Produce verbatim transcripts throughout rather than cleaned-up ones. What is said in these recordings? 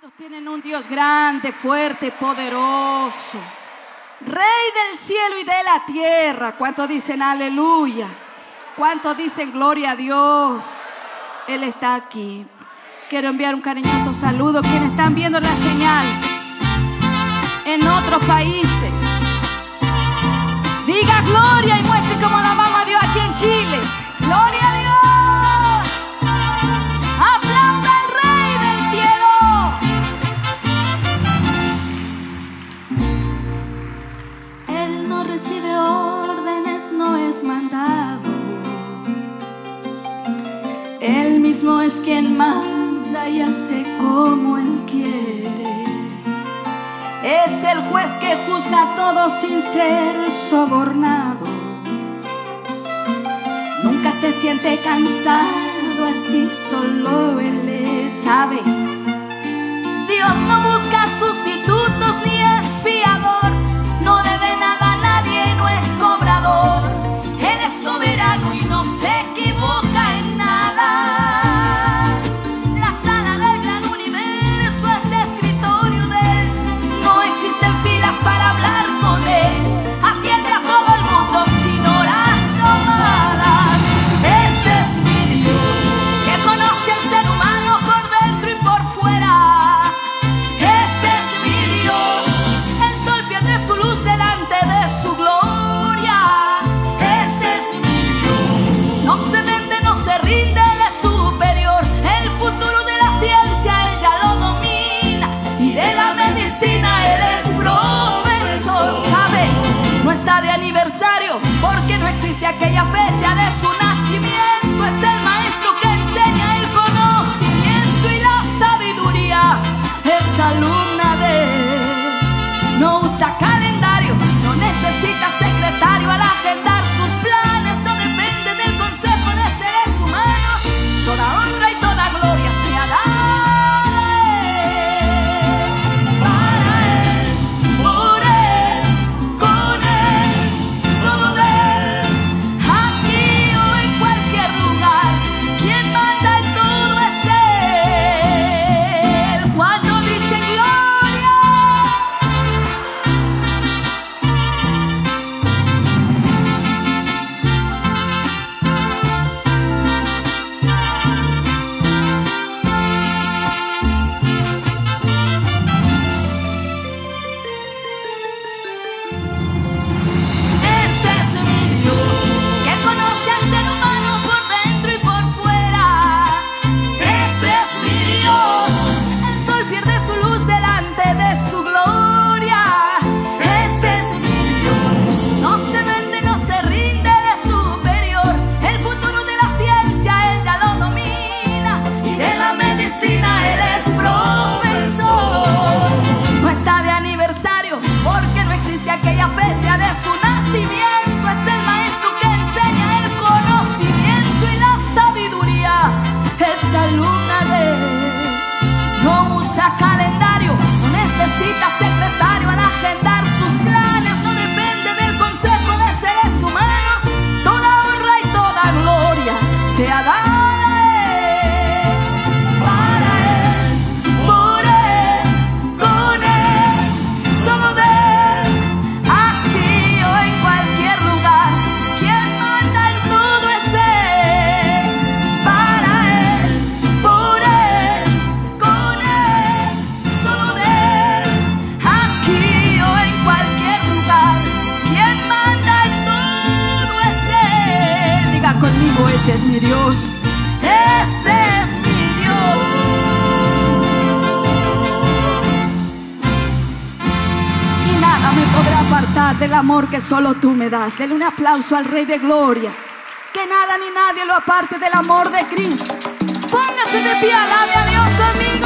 ¿Cuántos tienen un Dios grande, fuerte, poderoso? Rey del cielo y de la tierra. ¿Cuántos dicen aleluya? ¿Cuántos dicen gloria a Dios? Él está aquí. Quiero enviar un cariñoso saludo a quienes están viendo la señal en otros países. Diga gloria y muestre cómo la amamos a Dios aquí en Chile. Gloria a Dios. Aplauda al Rey del cielo. Él no recibe órdenes, no es mandado. Él mismo es quien manda y hace como Él quiere. Es el juez que juzga a todos sin ser sobornado. Nunca se siente cansado, así solo Él le sabe. Dios no busca sustitutos ni es fiador. No debe nada a nadie, no es cobrador. Él es soberano y no se equivoca en nada. Para hablar con Él, atiende a todo el mundo sin horas tomadas. Ese es mi Dios, que conoce al ser humano por dentro y por fuera. Ese es mi Dios, el sol pierde su luz delante de su gloria. Ese es mi Dios, no se vende, no se rinde, Él es superior. El futuro de la ciencia Él ya lo domina, y de la medicina Él es profesor. Sabe, no está de aniversario porque no existe aquella fecha de su nacimiento. Es el maestro que enseña el conocimiento y la sabiduría. Es alumna de Él. No usa calendario, no necesita secretario al agendar sus planes. No depende del consejo de seres humanos. Toda honra y toda gloria sea dada. Aquella fecha de su nacimiento. Es el maestro que enseña el conocimiento y la sabiduría. Es alumna de Él. No usa calendario, no necesita secretario al agendar sus planes. No depende del consejo de seres humanos. Toda honra y toda gloria sea dada. Conmigo, ese es mi Dios, ese es mi Dios. Y nada me podrá apartar del amor que solo tú me das. Denle un aplauso al Rey de Gloria. Que nada ni nadie lo aparte del amor de Cristo. Póngase de pie, alabe a Dios conmigo.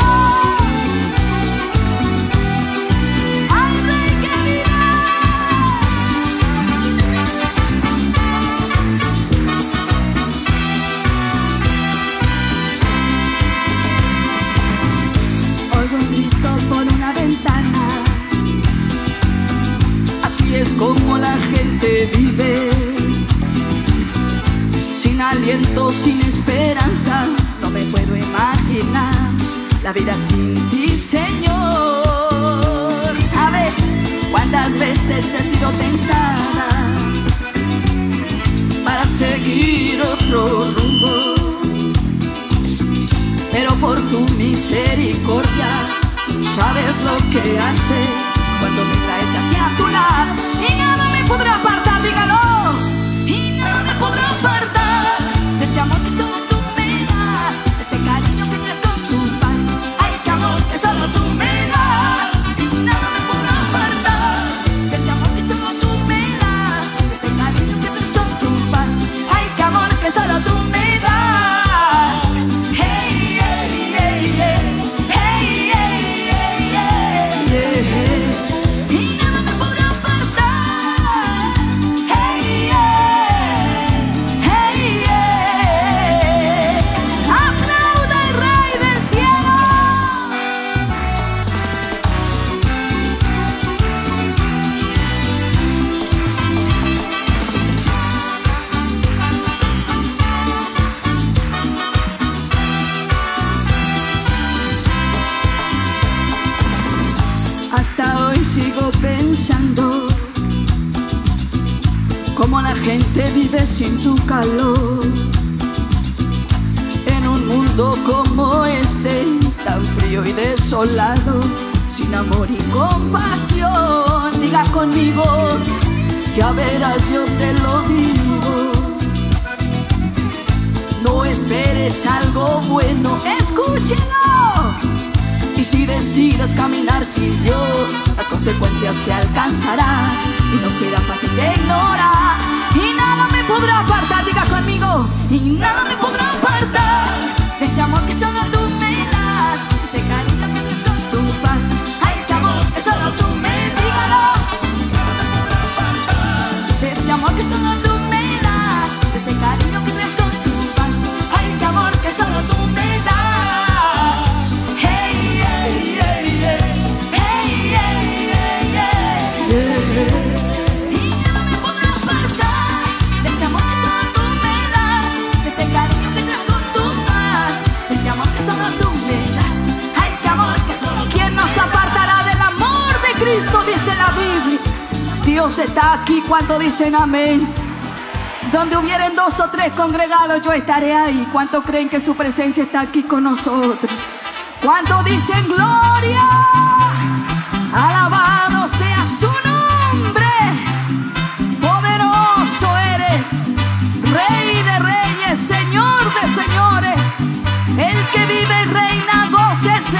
Por una ventana, así es como la gente vive, sin aliento, sin esperanza. No me puedo imaginar la vida sin ti, Señor. ¿Sabe cuántas veces he sido tentada para seguir otro rumbo? Pero por tu misericordia, sabes lo que haces cuando me traes hacia tu lado. Y nada me podrá apartar, dígalo. Y nada me podrá apartar de este amor que solo tú me das, de este cariño que traes con tu paz. Ay, qué amor que solo tú me das. Y nada me podrá apartar de este amor que solo tú me das, de este cariño que traes con tu paz. Ay, qué amor que solo tú me das. Hey, hey, hey, hey, hey, hey, hey, hey. Y nada me podrá apartar. Hey, hey, hey, hey. Aplauda al Rey del cielo. Hasta hoy sigo pensando cómo la gente vive sin tu calor, en un mundo como este, tan frío y desolado, sin amor y compasión. Diga conmigo, ya verás, yo te lo digo. No esperes algo bueno, escúchelo. Y si decides caminar sin Dios, las consecuencias te alcanzarán y no será fácil de ignorar. Y nada me podrá apartar, diga conmigo, y nada me podrá apartar de este amor que solo tú me das, de este cariño que traes con tu paz. Ay, qué amor que solo tú me das, de este amor que solo tú me das, de este cariño que traes con tu paz. Ay, qué amor que solo tú me das. Y nada me podrá apartar de este amor que solo tú me das, de este cariño que traes con tu paz, de este amor que solo tú me das. Ay, qué amor que solo. ¿Quién nos apartará del amor de Cristo? Dice la Biblia. Dios está aquí. ¿Cuánto dicen amén? Donde hubieren dos o tres congregados, yo estaré ahí. ¿Cuánto creen que su presencia está aquí con nosotros? ¿Cuánto dicen gloria? Alabado sea su nombre. Poderoso eres, Rey de reyes, Señor de señores. El que vive y reina, gócese.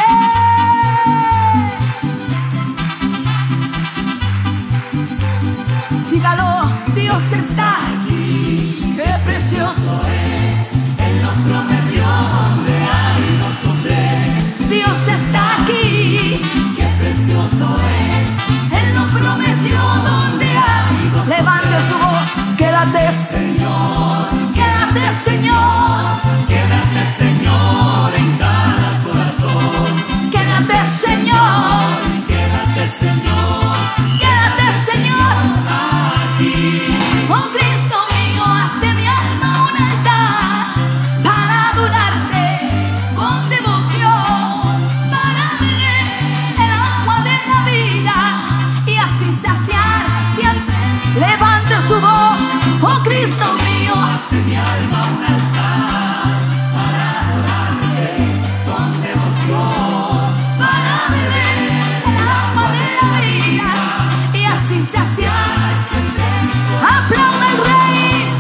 Dígalo, Dios está aquí. Qué precioso es. Él nos prometió donde hay dos o tres. Dios está aquí. Qué precioso es. Él nos prometió donde hay dos. Levante su voz. Quédate, Señor. Quédate, Señor. Quédate, Señor, en cada corazón. Quédate, Señor. Quédate, Señor. Quédate, Señor, aquí. Oh Cristo mío, haz de mi alma un altar para adorarte con devoción, para beber el agua de la vida y así saciar siempre. Levante su voz, oh Cristo mío, haz de mi alma un altar para adorarte con devoción, para beber el agua de la vida y así saciar siempre. ¡Aplauda al Rey!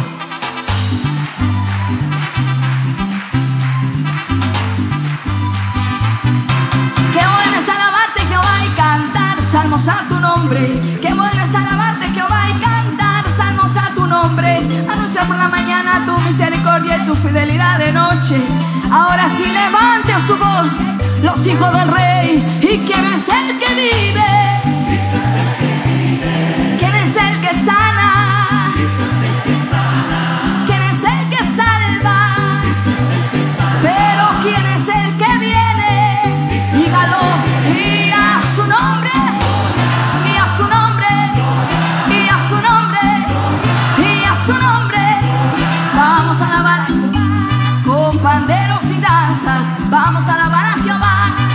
Qué bueno es alabarte, Jehová, y cantar salmos a tu nombre. Qué bueno es alabarte, Jehová, y cantar salmos a tu nombre. Anunciar por la mañana tu misericordia y tu fidelidad de noche. Ahora sí levante su voz, los hijos del Rey. ¿Y quién es el que vive? Cristo es el que vive. ¿Quién es el que sana? Cristo es el que sana. ¿Quién es el que salva? Cristo es el que salva. Pero ¿quién es el que viene? Cristo. Dígalo. Y a su nombre, y a su nombre, y a su nombre, y a su nombre. Vamos a alabar con panderos y danzas. Vamos a alabar a Jehová.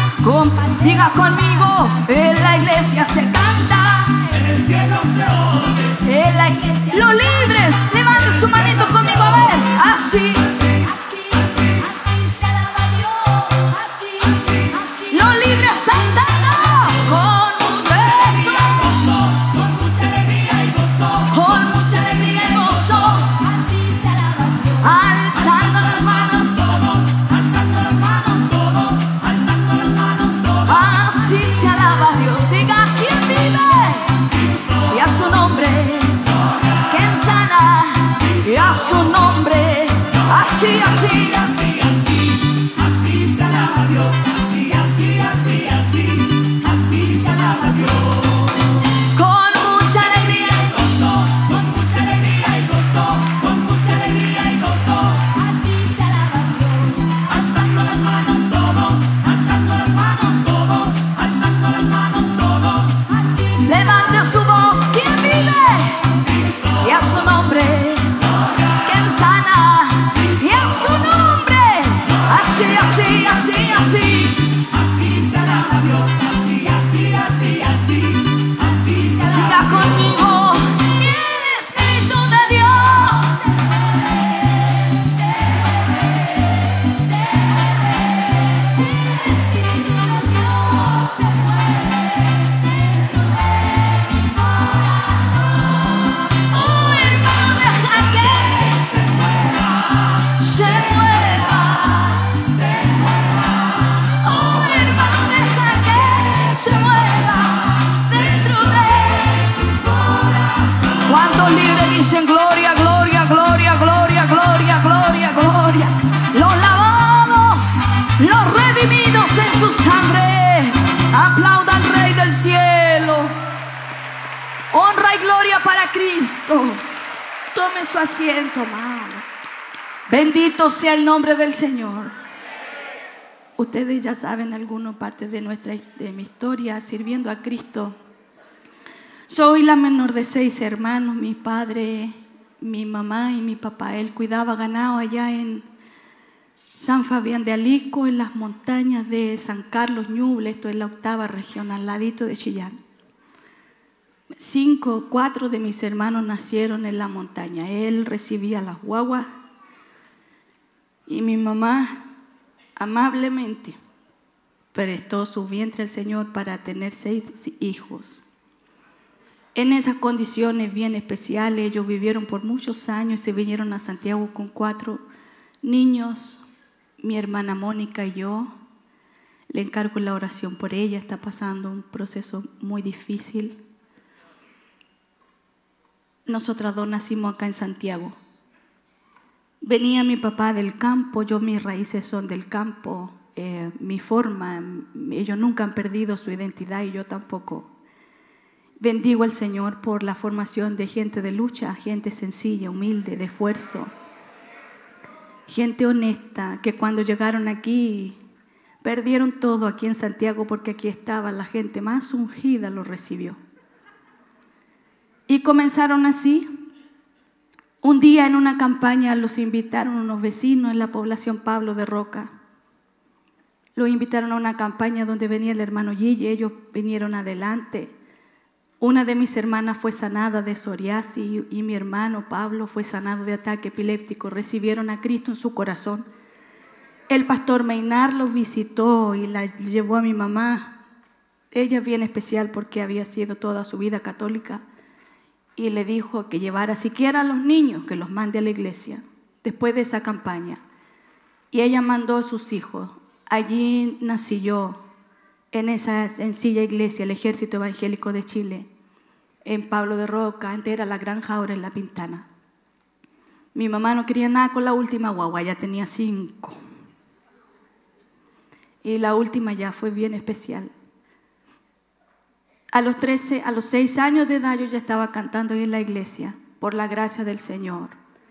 Diga conmigo, en la iglesia se canta, en el cielo se oye. en la iglesia. Los libres, levanten su manito conmigo, a ver, así. Así, así, así se alaba a Dios. Así, así, así. Los libres cantando con un beso, Con mucha alegría y gozo. con mucha alegría y gozo, Así se alaba a Dios. alzando las manos. Todos, alzando las manos todos, alzando las manos todos. Así se alaba a Dios. Diga quién vive y a su nombre, quien sana y a su nombre. Así, así, Así, así, así se alaba a Dios. Así, así, así, así, así se alaba a Dios. con mucha alegría. Gozo, con mucha alegría y gozo, con mucha alegría y gozo. Así se alaba a Dios. Alzando las manos todos, alzando las manos todos, alzando las manos todos. Levante su voz, quien vive y a su nombre, quien sana y a su nombre. Así, así, así, así. Así se alaba a Dios. Así, así, así, así, así se alaba. Diga conmigo, y el Espíritu de Dios oh hermano, deja que se mueva, se mueva, se mueva. Oh hermano, deja que se mueva dentro de tu corazón. ¿Cuántos libres dicen gloria, gloria, gloria, gloria, gloria, gloria, gloria? Los lavamos, los redimidos en su sangre. Aplauda al Rey del cielo. Honra y gloria para Cristo. Tome su asiento, amado. Bendito sea el nombre del Señor. Ustedes ya saben alguna parte de, nuestra, de mi historia sirviendo a Cristo. Soy la menor de seis hermanos. Mi padre, mi mamá y mi papá, él cuidaba ganado allá en San Fabián de Alico, en las montañas de San Carlos Ñuble. Esto es la octava región, al ladito de Chillán. Cinco, cuatro de mis hermanos nacieron en la montaña. Él recibía las guaguas y mi mamá amablemente prestó su vientre al Señor para tener seis hijos. En esas condiciones bien especiales, ellos vivieron por muchos años y se vinieron a Santiago con cuatro niños. Mi hermana Mónica y yo, le encargo la oración por ella, está pasando un proceso muy difícil. Nosotras dos nacimos acá en Santiago. Venía mi papá del campo, yo mis raíces son del campo, eh, mi forma, ellos nunca han perdido su identidad y yo tampoco. Bendigo al Señor por la formación de gente de lucha, gente sencilla, humilde, de esfuerzo, gente honesta, que cuando llegaron aquí perdieron todo aquí en Santiago porque aquí estaba la gente más ungida, lo recibió. Y comenzaron así. Un día en una campaña los invitaron unos vecinos en la población Pablo de Roca. Los invitaron a una campaña donde venía el hermano Gille, ellos vinieron adelante. Una de mis hermanas fue sanada de psoriasis y mi hermano Pablo fue sanado de ataque epiléptico. Recibieron a Cristo en su corazón. El pastor Meinar los visitó y la llevó a mi mamá. Ella es bien especial porque había sido toda su vida católica. Y le dijo que llevara siquiera a los niños, que los mande a la iglesia, después de esa campaña. Y ella mandó a sus hijos. Allí nací yo, en esa sencilla iglesia, el Ejército Evangélico de Chile, en Pablo de Roca. Antes era la granja, ahora en La Pintana. Mi mamá no quería nada con la última guagua, ya tenía cinco. Y la última ya fue bien especial. A los trece, a los seis años de edad yo ya estaba cantando en la iglesia, por la gracia del Señor.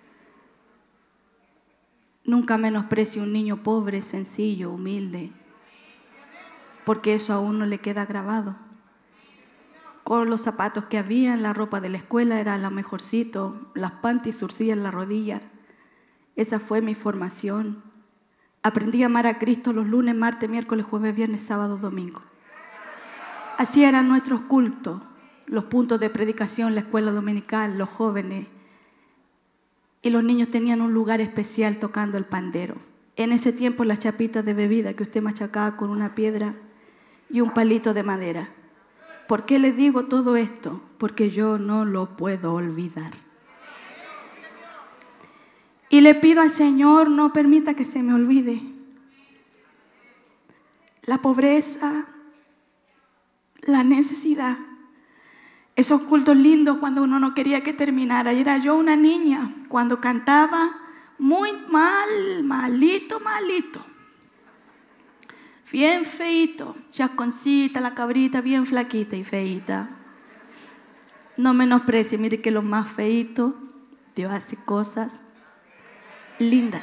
Nunca menosprecie un niño pobre, sencillo, humilde, porque eso a uno le queda grabado. Con los zapatos que había, la ropa de la escuela era lo mejorcito, las panties surcían en la rodilla. Esa fue mi formación. Aprendí a amar a Cristo los lunes, martes, miércoles, jueves, viernes, sábado, domingo. Así eran nuestros cultos, los puntos de predicación, la escuela dominical, los jóvenes. Y los niños tenían un lugar especial tocando el pandero. En ese tiempo las chapitas de bebida que usted machacaba con una piedra y un palito de madera. ¿Por qué les digo todo esto? Porque yo no lo puedo olvidar. Y le pido al Señor, no permita que se me olvide. La pobreza, la necesidad. Esos cultos lindos cuando uno no quería que terminara. Y era yo una niña cuando cantaba muy mal, malito, malito. Bien feito, chasconcita, la cabrita bien flaquita y feita. No menosprecie, mire que lo más feito, Dios hace cosas lindas.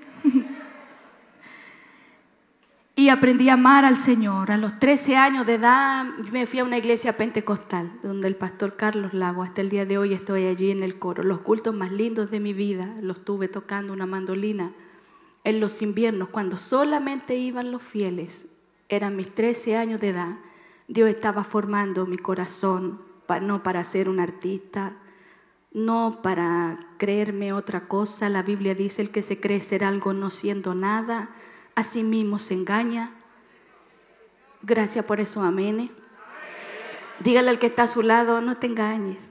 Y aprendí a amar al Señor. A los trece años de edad me fui a una iglesia pentecostal, donde el pastor Carlos Lago, hasta el día de hoy estoy allí en el coro. Los cultos más lindos de mi vida los tuve tocando una mandolina en los inviernos, cuando solamente iban los fieles. Eran mis trece años de edad. Dios estaba formando mi corazón, no para ser un artista, no para creerme otra cosa. La Biblia dice: el que se cree ser algo no siendo nada, a sí mismo se engaña. Gracias por eso, amén. Dígale al que está a su lado: no te engañes.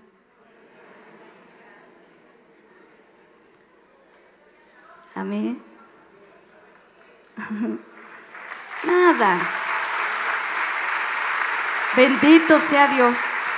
Amén. Nada. Bendito sea Dios.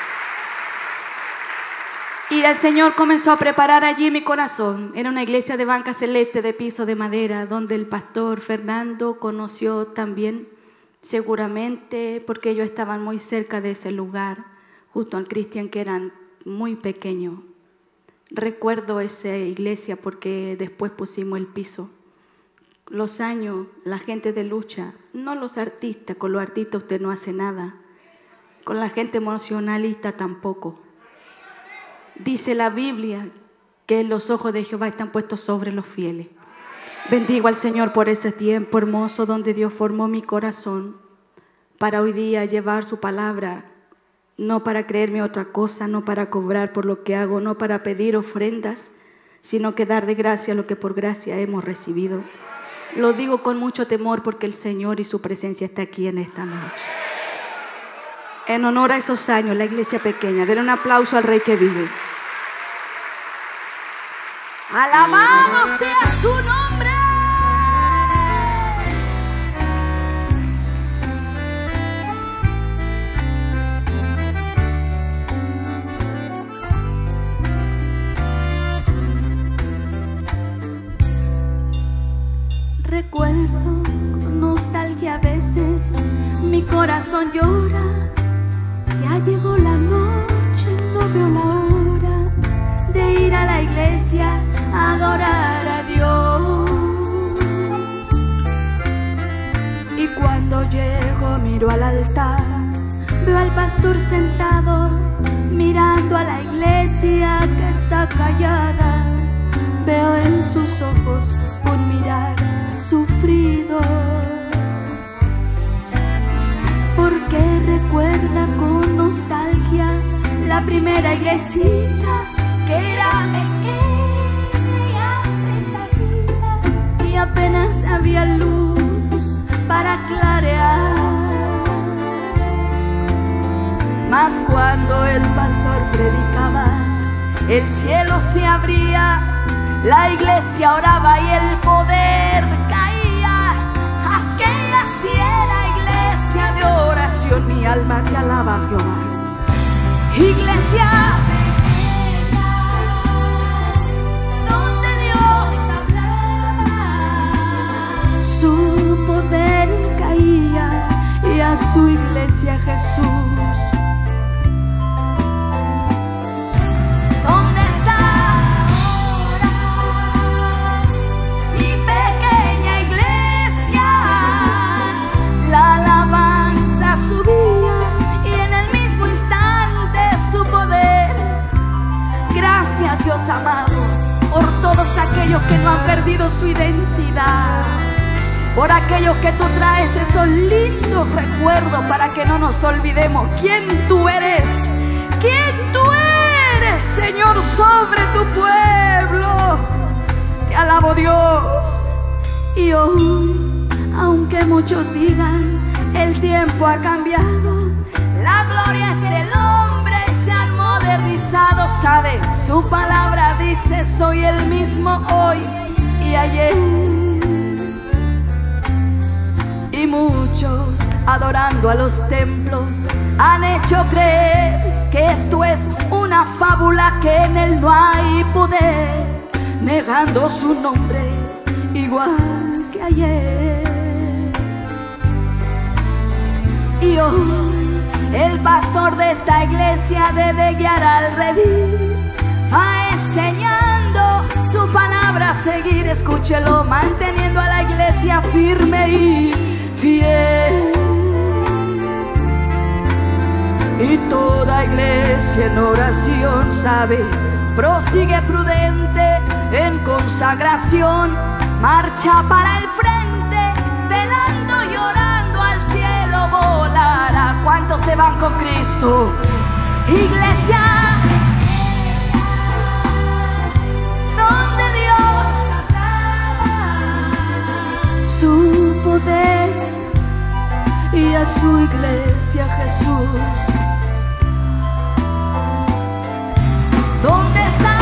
Y el Señor comenzó a preparar allí mi corazón. Era una iglesia de banca celeste de piso de madera, donde el pastor Fernando conoció también, seguramente porque ellos estaban muy cerca de ese lugar, justo al Cristian, que eran muy pequeños. Recuerdo esa iglesia porque después pusimos el piso. Los años, la gente de lucha, no los artistas, con los artistas usted no hace nada, con la gente emocionalista tampoco. Dice la Biblia que los ojos de Jehová están puestos sobre los fieles. Bendigo al Señor por ese tiempo hermoso donde Dios formó mi corazón para hoy día llevar su palabra, no para creerme otra cosa, no para cobrar por lo que hago, no para pedir ofrendas, sino que dar de gracia lo que por gracia hemos recibido. Lo digo con mucho temor porque el Señor y su presencia está aquí en esta noche. En honor a esos años, la iglesia pequeña, denle un aplauso al Rey que vive. Alabado sea su nombre. Recuerdo con nostalgia a veces, mi corazón llora. Ya llegó la noche, no veo la hora de ir a la iglesia a adorar a Dios. Y cuando llego miro al altar, veo al pastor sentado mirando a la iglesia que está callada. Veo en sus ojos un mirar sufrido, porque recuerda con nostalgia la primera iglesita que era pequeña y apretadita, y apenas había luz para clarear. Mas cuando el pastor predicaba, el cielo se abría, la iglesia oraba y el poder caía. Aquella sí era iglesia de oración, mi alma te alaba, Jehová. Iglesia pequeña, donde Dios hablaba, su poder caía, y a su iglesia Jesús. Dios amado, por todos aquellos que no han perdido su identidad, por aquellos que tú traes esos lindos recuerdos para que no nos olvidemos quién tú eres, quién tú eres, Señor, sobre tu pueblo. Te alabo, Dios. Y hoy, aunque muchos digan el tiempo ha cambiado, la gloria es del hombre, se han modernizado, sabe, su palabra dice, soy el mismo hoy y ayer. Y muchos, adorando a los templos, han hecho creer que esto es una fábula, que en él no hay poder, negando su nombre igual que ayer. Y hoy el pastor de esta iglesia debe guiar al redil, va enseñando su palabra a seguir, escúchelo, manteniendo a la iglesia firme y fiel. Y toda iglesia en oración, sabe, prosigue prudente en consagración, marcha para el frente, velando y orando al cielo volará. ¿Cuántos se van con Cristo? Iglesia, donde Dios su poder y a su iglesia Jesús. ¿Dónde está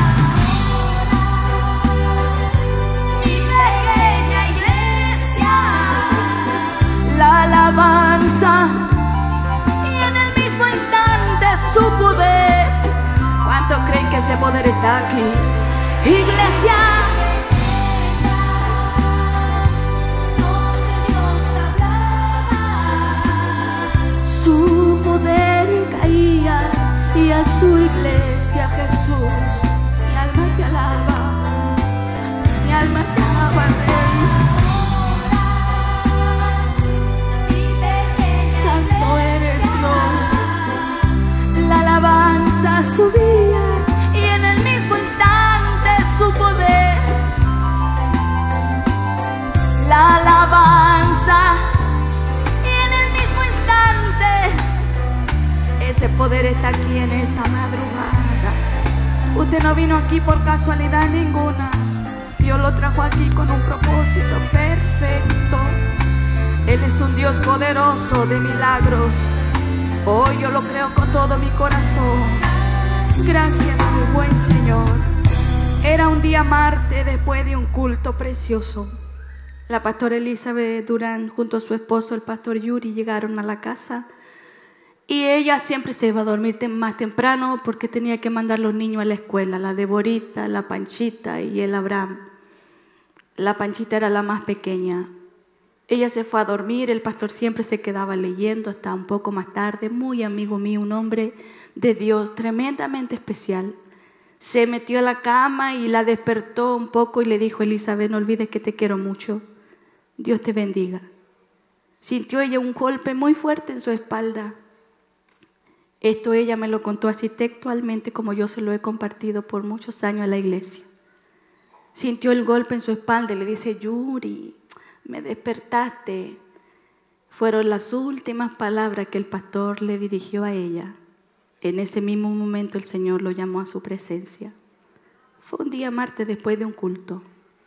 mi pequeña iglesia? La alabanza y en el mismo instante su poder. ¿Cuántos creen que ese poder está aquí? Iglesia, donde Dios hablaba, su poder caía y a su iglesia Jesús. Mi alma te alaba, mi alma te alaba, Rey. Santo eres Dios. La alabanza subía y en el mismo instante su poder. La alabanza y en el mismo instante ese poder está aquí en esta madrugada. Usted no vino aquí por casualidad ninguna. Dios lo trajo aquí con un propósito perfecto. Él es un Dios poderoso de milagros. Hoy yo lo creo con todo mi corazón. Gracias, mi buen Señor. Era un día martes después de un culto precioso. La pastora Elizabeth Durán junto a su esposo, el pastor Yuri, llegaron a la casa. Y ella siempre se iba a dormir más temprano porque tenía que mandar los niños a la escuela. La Deborita, la Panchita y el Abraham. La Panchita era la más pequeña. Ella se fue a dormir, el pastor siempre se quedaba leyendo hasta un poco más tarde. Muy amigo mío, un hombre de Dios tremendamente especial. Se metió a la cama y la despertó un poco y le dijo: Elizabeth, no olvides que te quiero mucho. Dios te bendiga. Sintió ella un golpe muy fuerte en su espalda. Esto ella me lo contó así textualmente, como yo se lo he compartido por muchos años a la iglesia. Sintió el golpe en su espalda y le dice: Yuri, me despertaste. Fueron las últimas palabras que el pastor le dirigió a ella. En ese mismo momento el Señor lo llamó a su presencia. Fue un día martes después de un culto.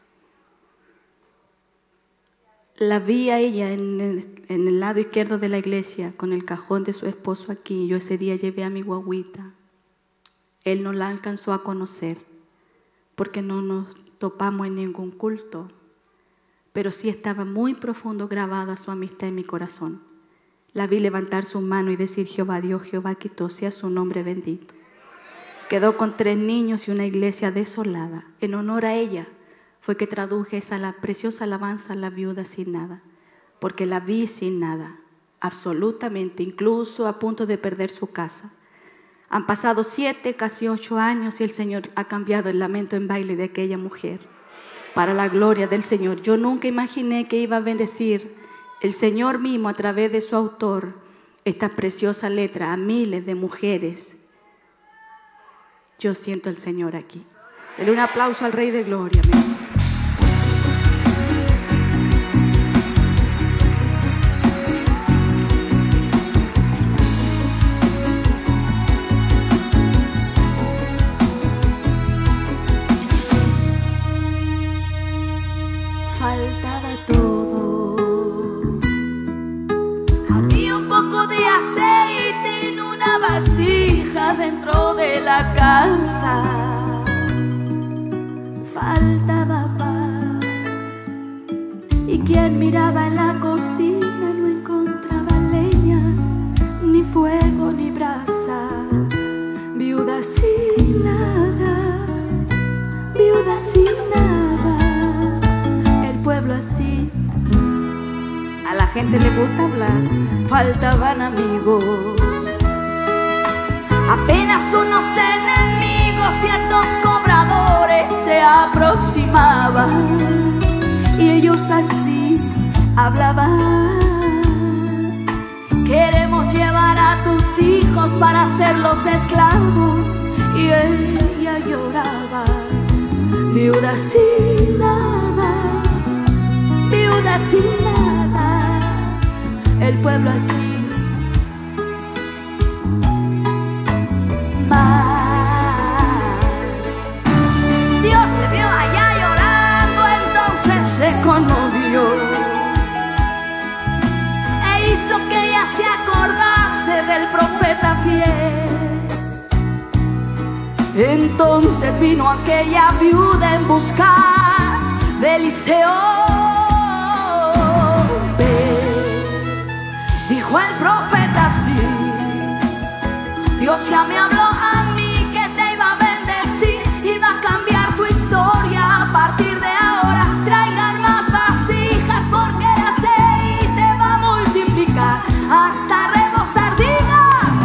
La vi a ella en el, en el lado izquierdo de la iglesia con el cajón de su esposo aquí. Yo ese día llevé a mi guaguita. Él no la alcanzó a conocer porque no nos topamos en ningún culto, pero sí estaba muy profundo grabada su amistad en mi corazón. La vi levantar su mano y decir: Jehová Dios, Jehová quitó, sea su nombre bendito. Quedó con tres niños y una iglesia desolada. En honor a ella fue que traduje esa la preciosa alabanza, La viuda sin nada, porque la vi sin nada, absolutamente, incluso a punto de perder su casa. Han pasado siete, casi ocho años y el Señor ha cambiado el lamento en baile de aquella mujer para la gloria del Señor. Yo nunca imaginé que iba a bendecir el Señor mismo a través de su autor esta preciosa letra a miles de mujeres. Yo siento al Señor aquí. Dele un aplauso al Rey de Gloria, mi amor. dentro de la casa. Faltaba paz, y quien miraba en la cocina no encontraba leña, ni fuego ni brasa. Viuda sin nada, viuda sin nada. El pueblo así, a la gente le gusta hablar. Faltaban amigos, apenas unos enemigos, ciertos cobradores se aproximaban y ellos así hablaban: queremos llevar a tus hijos para hacerlos esclavos. Y ella lloraba, viuda sin nada, viuda sin nada. El pueblo así. Dios le vio allá llorando, entonces se conmovió e hizo que ella se acordase del profeta fiel. Entonces vino aquella viuda en buscar de Eliseo. Ve, dijo el profeta así: Dios ya me habló a mí que te iba a bendecir, iba a cambiar tu historia. A partir de ahora traigan más vasijas, porque el aceite va a multiplicar hasta rebosar. Diga: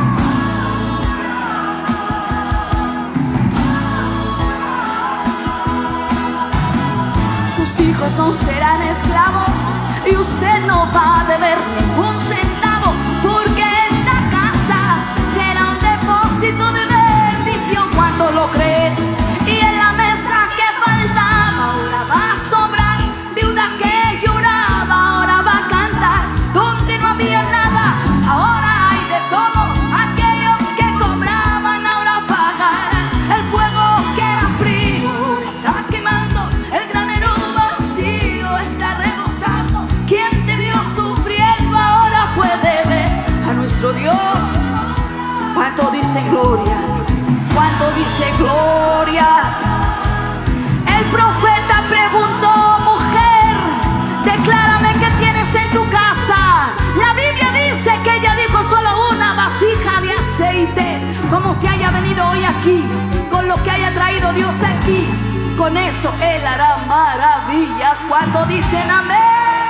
tus hijos no serán esclavos y usted no va a deber ningún centavo, porque esta casa será un depósito de bendición. Cuando lo creen, y en la mesa que faltaba ahora va a sobrar. Viuda que lloraba ahora va a cantar. Donde no había nada ahora hay de todo. Aquellos que cobraban ahora pagarán. El fuego que era frío está quemando, el granero vacío está rebosando. Quien te vio sufriendo ahora puede ver a nuestro Dios. ¿Cuánto dice gloria? ¿Cuánto dice gloria? El profeta preguntó: mujer, declárame qué tienes en tu casa. La Biblia dice que ella dijo: solo una vasija de aceite. Como que haya venido hoy aquí, con lo que haya traído Dios aquí, con eso Él hará maravillas. ¿Cuánto dicen amén?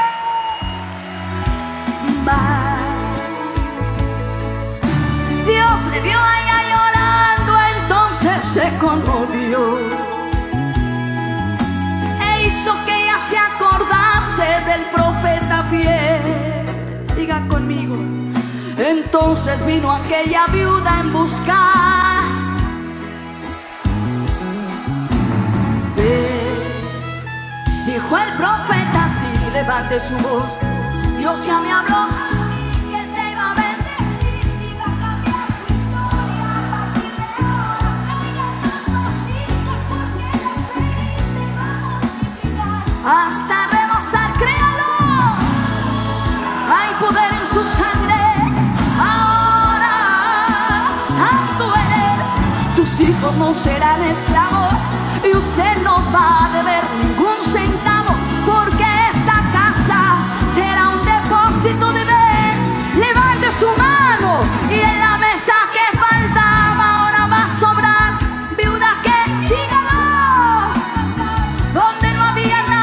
Más. Dios le vio a ella llorando, entonces se conmovió e hizo que ella se acordase del profeta fiel. Diga conmigo: entonces vino aquella viuda en buscar. Ve, dijo el profeta así, levante su voz: Dios ya me habló. Hasta rebosar, créalo. Hay poder en su sangre. Ahora santo eres. Tus hijos no serán esclavos y usted no va a deber ningún centavo, porque esta casa será un depósito de bien. Levante su mano y en la mesa que faltaba ahora va a sobrar. Viuda que dígalo. Donde no había nada,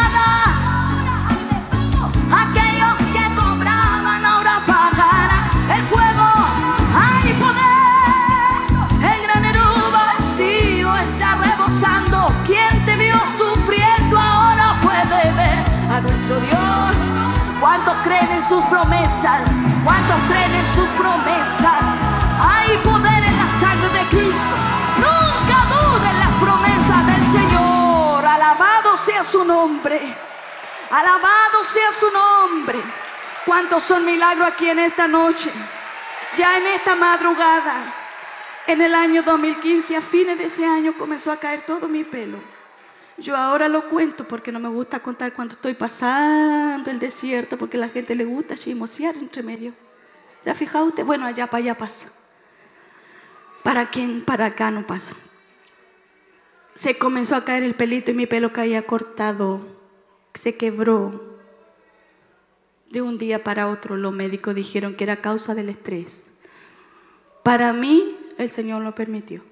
aquellos que cobraban ahora pagarán. El fuego, hay poder. El granero vacío está rebosando. Quien te vio sufriendo ahora puede ver a nuestro Dios. ¿Cuántos creen en sus promesas? ¿Cuántos creen en sus promesas? Hay poder en la sangre de Cristo. Nunca duden las promesas del Señor. Alabado sea su nombre. Alabado sea su nombre. ¿Cuántos son milagros aquí en esta noche? Ya en esta madrugada, en el año dos mil quince, a fines de ese año, comenzó a caer todo mi pelo. Yo ahora lo cuento porque no me gusta contar cuando estoy pasando el desierto, porque a la gente le gusta chismosear entre medio. ¿Se ha fijado usted? Bueno, allá para allá pasa. ¿Para quién? Para acá no pasa. Se comenzó a caer el pelito y mi pelo caía cortado. Se quebró. De un día para otro los médicos dijeron que era causa del estrés. Para mí, el Señor lo permitió.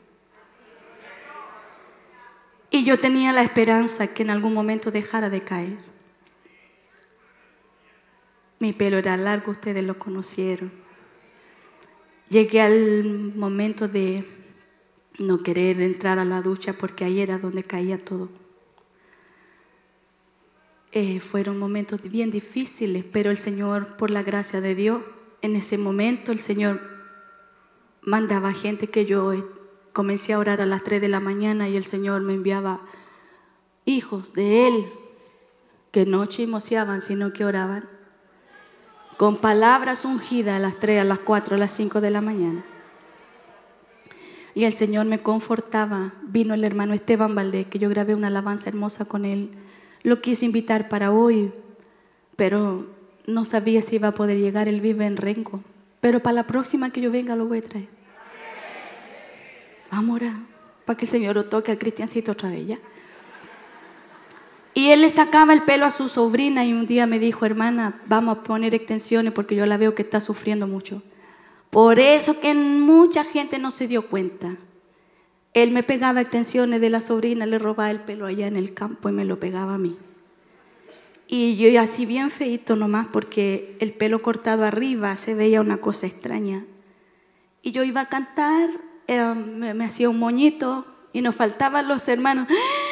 Y yo tenía la esperanza que en algún momento dejara de caer. Mi pelo era largo, ustedes lo conocieron. Llegué al momento de no querer entrar a la ducha porque ahí era donde caía todo. Eh, fueron momentos bien difíciles, pero el Señor, por la gracia de Dios, en ese momento el Señor mandaba gente que yo comencé a orar a las tres de la mañana y el Señor me enviaba hijos de Él que no chismoseaban, sino que oraban con palabras ungidas a las tres, a las cuatro, a las cinco de la mañana. Y el Señor me confortaba. Vino el hermano Esteban Valdés, que yo grabé una alabanza hermosa con él. Lo quise invitar para hoy, pero no sabía si iba a poder llegar. Él vive en Rengo, pero para la próxima que yo venga lo voy a traer. Vamos a orar para que el Señor lo toque al cristiancito otra vez, ¿ya? Y él le sacaba el pelo a su sobrina y un día me dijo: hermana, vamos a poner extensiones porque yo la veo que está sufriendo mucho. Por eso que mucha gente no se dio cuenta. Él me pegaba extensiones de la sobrina, le robaba el pelo allá en el campo y me lo pegaba a mí. Y yo así bien feíto nomás porque el pelo cortado arriba se veía una cosa extraña. Y yo iba a cantar, eh, me, me hacía un moñito y nos faltaban los hermanos.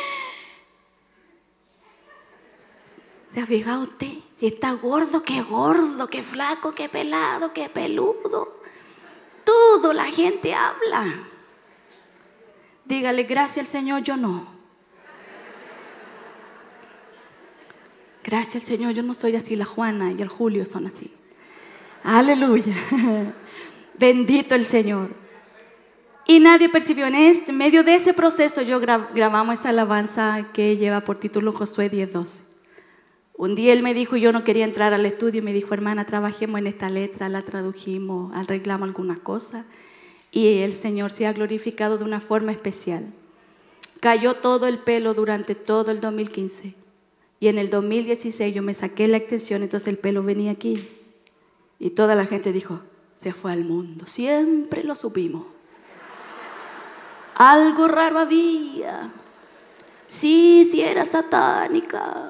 ¿Se ha fijado usted? Está gordo, qué gordo, qué flaco, qué pelado, qué peludo. Todo la gente habla. Dígale gracias al Señor, yo no. Gracias al Señor, yo no soy así. La Juana y el Julio son así. Aleluya. Bendito el Señor. Y nadie percibió. En, este, en medio de ese proceso yo gra grabamos esa alabanza que lleva por título Josué diez doce. Un día él me dijo, yo no quería entrar al estudio, y me dijo: hermana, trabajemos en esta letra, la tradujimos, arreglamos algunas cosas y el Señor se ha glorificado de una forma especial. Cayó todo el pelo durante todo el dos mil quince y en el dos mil dieciséis yo me saqué la extensión, entonces el pelo venía aquí y toda la gente dijo: se fue al mundo. Siempre lo supimos. Algo raro había. Sí, sí era satánica.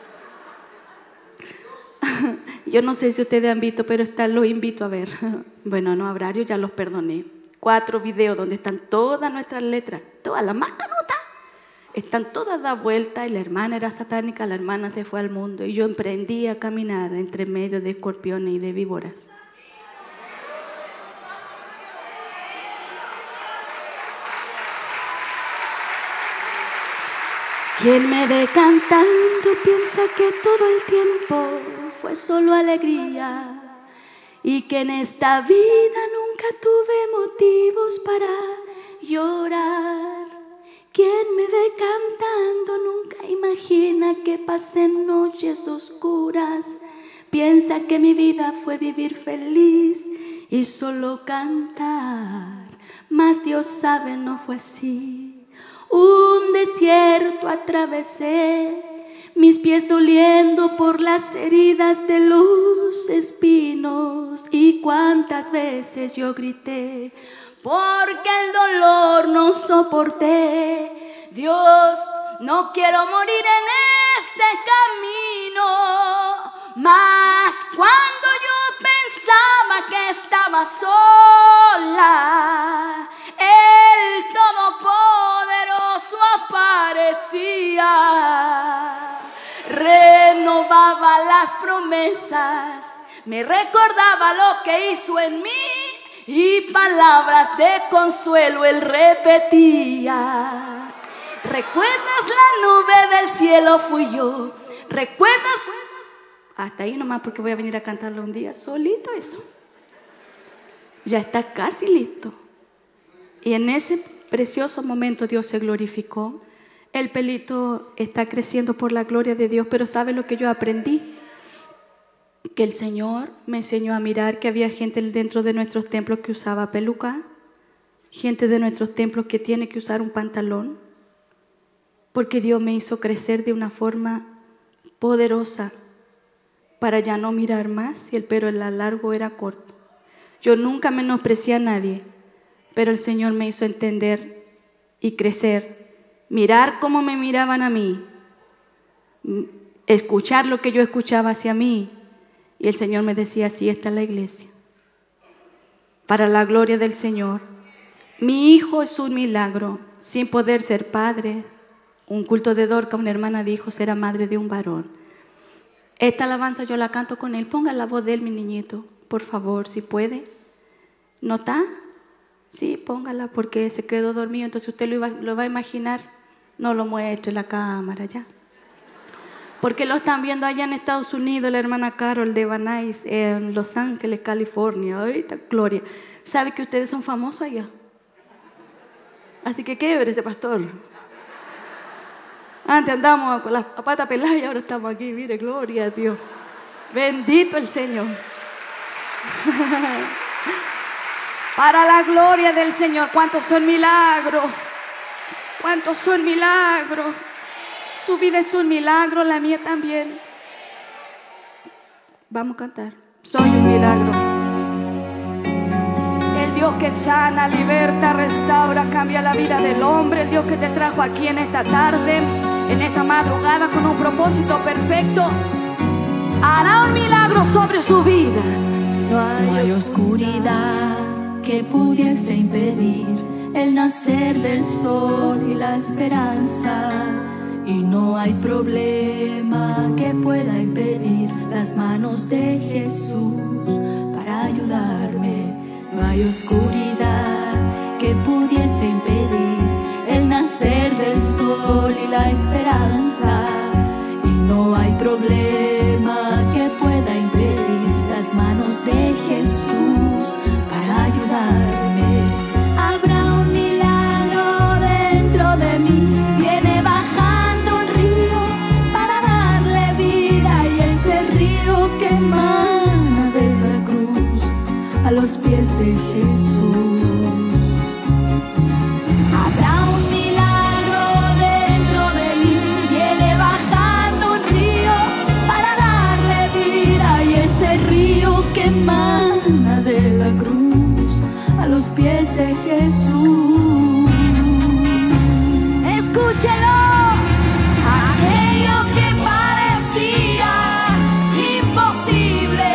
Yo no sé si ustedes han visto, pero está, los invito a ver. Bueno, no habrá, yo ya los perdoné. Cuatro videos donde están todas nuestras letras, todas las más canutas, están todas dadas vueltas. Y la hermana era satánica, la hermana se fue al mundo y yo emprendí a caminar entre medio de escorpiones y de víboras. Quien me ve cantando piensa que todo el tiempo fue solo alegría y que en esta vida nunca tuve motivos para llorar. Quien me ve cantando nunca imagina que pasen noches oscuras. Piensa que mi vida fue vivir feliz y solo cantar, mas Dios sabe no fue así. Un desierto atravesé, mis pies doliendo por las heridas de los espinos. Y cuántas veces yo grité, porque el dolor no soporté. Dios, no quiero morir en este camino. Mas cuando yo pensaba que estaba sola, el Todopoderoso aparecía, renovaba las promesas, me recordaba lo que hizo en mí y palabras de consuelo él repetía. ¿Recuerdas la nube del cielo? Fui yo. ¿Recuerdas? Hasta ahí nomás, porque voy a venir a cantarlo un día solito eso. Ya está casi listo. Y en ese precioso momento Dios se glorificó. El pelito está creciendo por la gloria de Dios, pero ¿sabe lo que yo aprendí? Que el Señor me enseñó a mirar que había gente dentro de nuestros templos que usaba peluca, gente de nuestros templos que tiene que usar un pantalón, porque Dios me hizo crecer de una forma poderosa para ya no mirar más si el pelo era largo o era corto. Yo nunca menosprecié a nadie, pero el Señor me hizo entender y crecer, mirar cómo me miraban a mí, escuchar lo que yo escuchaba hacia mí, y el Señor me decía: así está la iglesia, para la gloria del Señor. Mi hijo es un milagro, sin poder ser padre. Un culto de Dorca, una hermana dijo: será madre de un varón. Esta alabanza yo la canto con él. Ponga la voz de él, mi niñito, por favor, si puede. ¿No está? Sí, póngala, porque se quedó dormido. Entonces usted lo, iba, lo va a imaginar. No lo muestre la cámara ya, porque lo están viendo allá en Estados Unidos, la hermana Carol de Banais, en Los Ángeles, California. Ay, gloria. ¿Sabe que ustedes son famosos allá? Así que quiebre ese pastor. Antes andábamos con la pata pelada y ahora estamos aquí. Mire, gloria a Dios. Bendito el Señor. Para la gloria del Señor. ¿Cuántos son milagros? ¿Cuántos son milagros? Su vida es un milagro, la mía también. Vamos a cantar. Soy un milagro. El Dios que sana, liberta, restaura, cambia la vida del hombre. El Dios que te trajo aquí en esta tarde, en esta madrugada, con un propósito perfecto, hará un milagro sobre su vida. No hay, no hay oscuridad que pudiese impedir el nacer del sol y la esperanza. Y no hay problema que pueda impedir las manos de Jesús para ayudarme. No hay oscuridad que pudiese impedir el nacer del sol y la esperanza. Y no hay problema que pueda impedir las manos de Jesús para ayudarme. Habrá un milagro dentro de mí. Viene bajando un río para darle vida, y ese río que emana de la cruz a los pies de Jesús. Habrá un milagro dentro de mí. Viene bajando un río para darle vida, y ese río que emana de la cruz a los pies de Jesús. Escúchelo. Aquello que parecía imposible,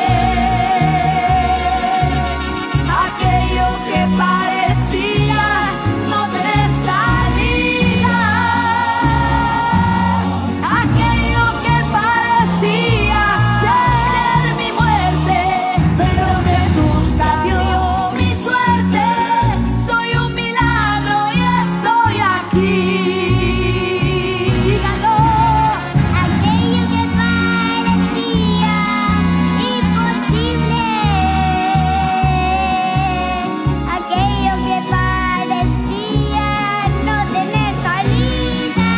aquello que parecía no tener salida, aquello que parecía ser mi muerte, pero Jesús cambió mi suerte. Soy un milagro y estoy aquí. Dígalo. Aquello que parecía imposible, aquello que parecía no tener salida,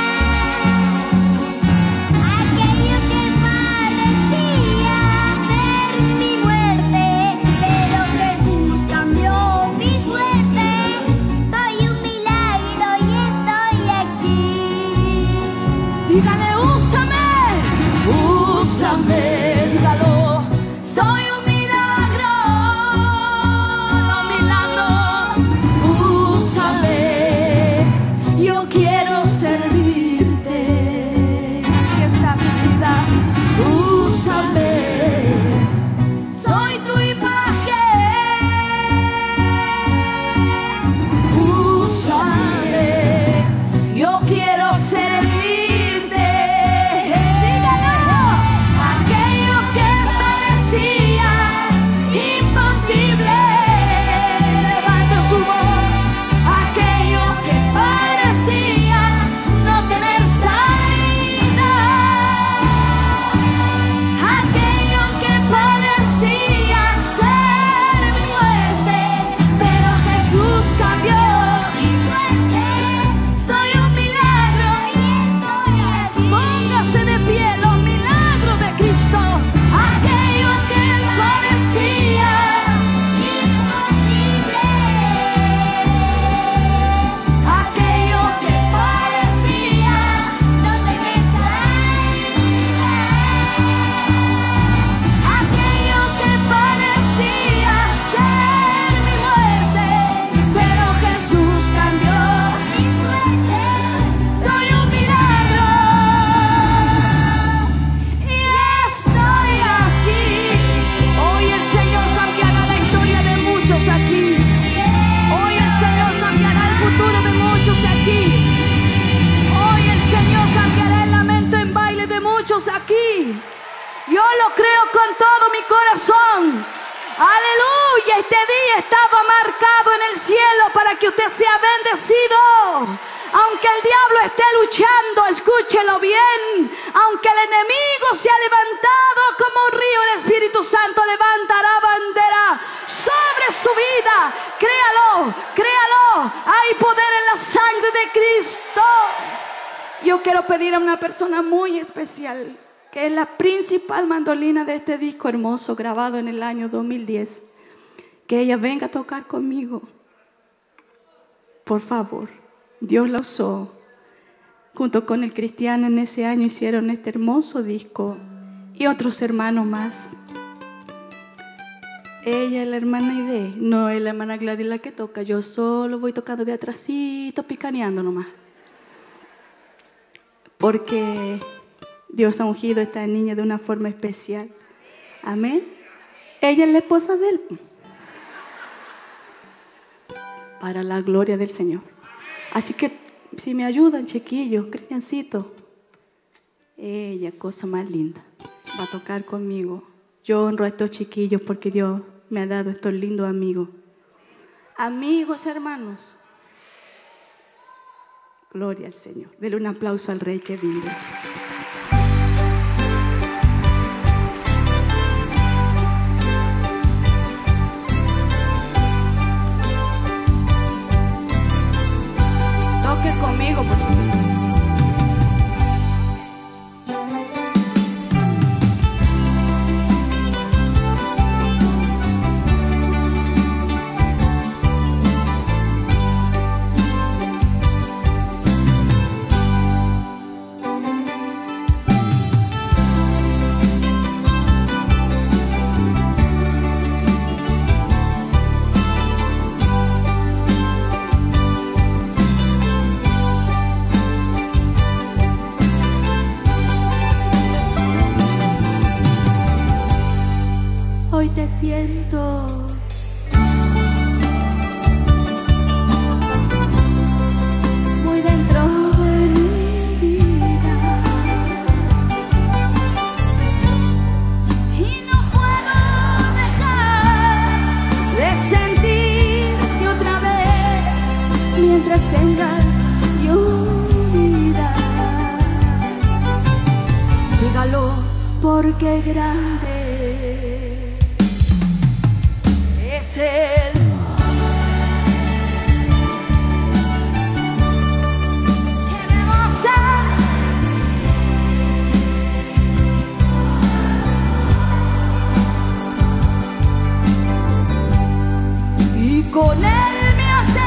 aquello que parecía ser mi muerte, pero Jesús cambió mi suerte. Soy un milagro y estoy aquí. Dígale: úsame, úsame, dígalo. Soy un milagro, los milagros, úsame. Yo quiero servirte. Aquí está mi vida, úsame. Soy tu imagen, úsame. Yo quiero servirte. muchos aquí. Yo lo creo con todo mi corazón. Aleluya, este día estaba marcado en el cielo para que usted sea bendecido. Aunque el diablo esté luchando, escúchelo bien. Aunque el enemigo se ha levantado como un río, el Espíritu Santo levantará bandera sobre su vida. Créalo, créalo. Hay poder en la sangre de Cristo. Yo quiero pedir a una persona muy especial, que es la principal mandolina de este disco hermoso grabado en el año dos mil diez, que ella venga a tocar conmigo. Por favor, Dios la usó. Junto con el Cristiano en ese año hicieron este hermoso disco y otros hermanos más. Ella es la hermana Ide, no es la hermana Gladys la que toca. Yo solo voy tocando de atrásito, picaneando nomás. Porque Dios ha ungido a esta niña de una forma especial. Amén. Ella es la esposa de él. Para la gloria del Señor. Así que si me ayudan, chiquillos, cristiancitos. Ella, cosa más linda, va a tocar conmigo. Yo honro a estos chiquillos porque Dios me ha dado estos lindos amigos. Amigos, hermanos. Gloria al Señor. Dele un aplauso al Rey que vive. Toque conmigo, por favor. Hoy te siento muy dentro de mi vida y no puedo dejar de sentirte otra vez mientras tenga yo vida. Dígalo, porque grande es Él. ¡Qué hermosa! Y con Él me haces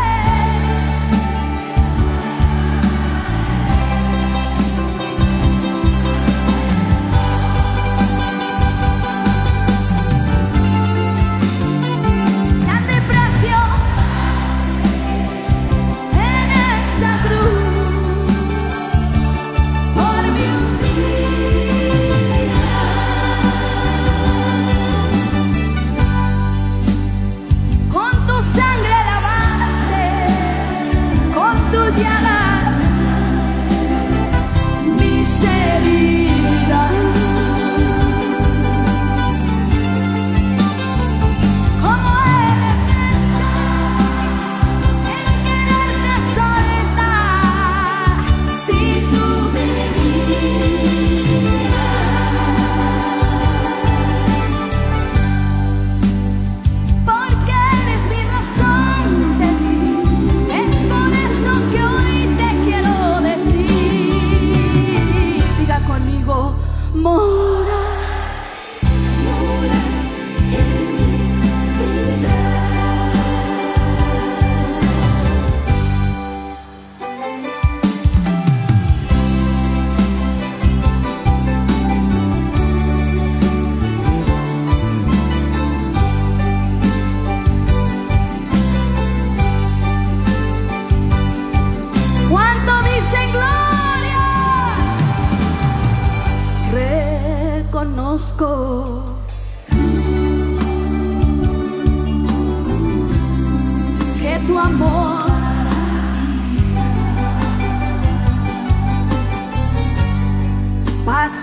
que tu amor pasa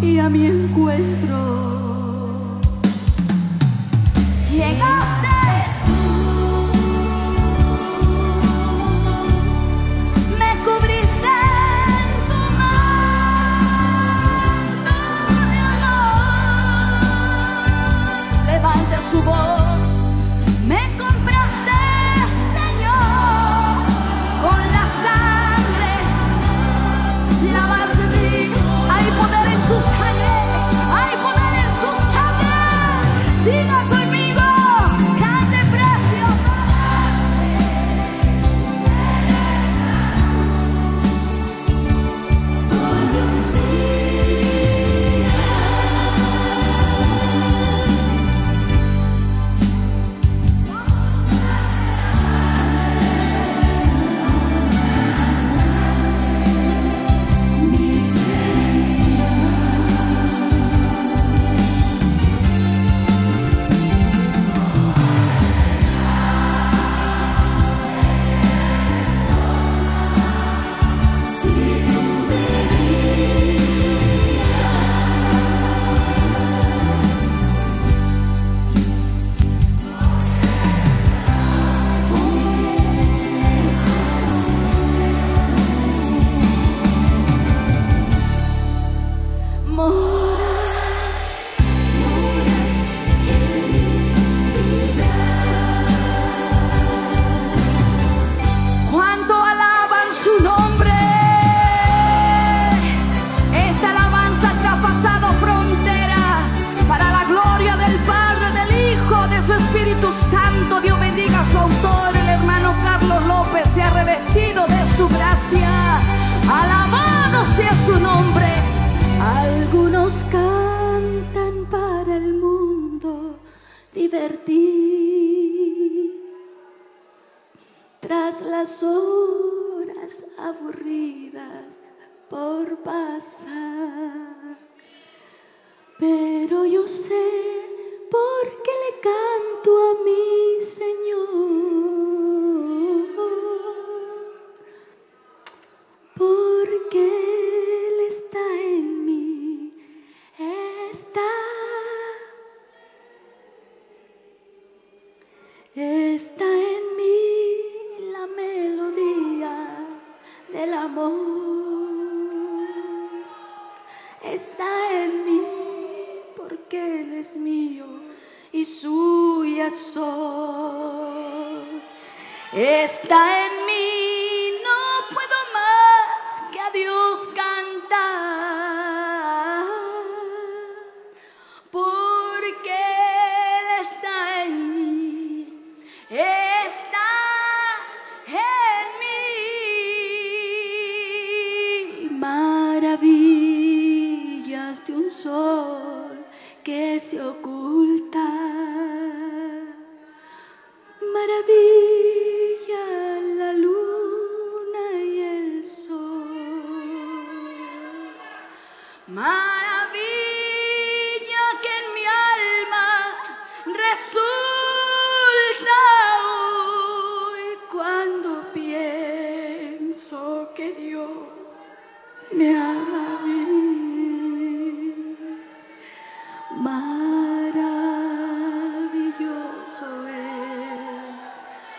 y a mi encuentro. Llegaste. Me cubriste en tu manto de amor. Levante su voz. Me compraste, Señor, con la sangre. Lavas mi. Hay poder en su sangre. Hay poder en su sangre. Diga conmigo. Cante precio. Cuánto alaban su nombre. Esta alabanza que ha pasado fronteras para la gloria del Padre, del Hijo, de su Espíritu Santo. Dios bendiga a su autor, el hermano Carlos López. Se ha revestido de su gracia. Alabado sea su nombre. Algunos cantan para el mundo divertir, tras las horas aburridas por pasar. Pero yo sé por qué le canto a mi Señor, porque Él está en mí, está, está en mí la melodía del amor. Está en mí porque Él es mío y suya soy. Está en mí, no puedo más que a Dios cantar, porque Él está en mí, está en mí. Maravillas de un sol que se oculta, maravilla la luna y el sol, maravilla que en mi alma resulta hoy cuando pienso que Dios me ama a mí. Maravilloso es,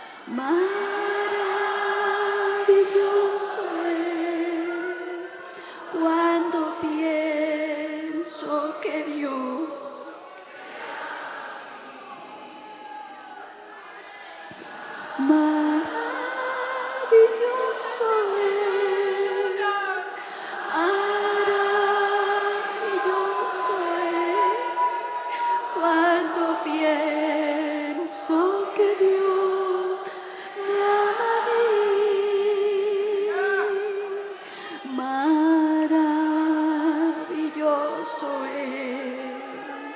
maravilloso es cuando pienso que Dios maravilloso es, maravilloso es cuando pienso que Dios me ama a mí. Maravilloso es,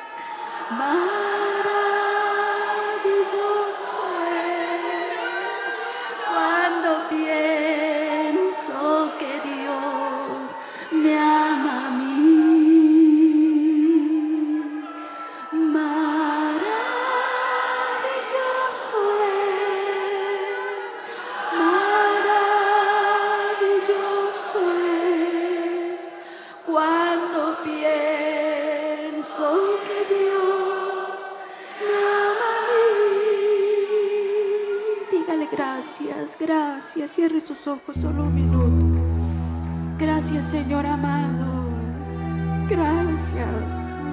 maravilloso es cuando pienso que Dios me ama a mí. Maravilloso es, maravilloso es cuando pienso hermoso que Dios me ama a mí. Dígale gracias, gracias. Cierre sus ojos solo un minuto. Gracias, Señor amado. Gracias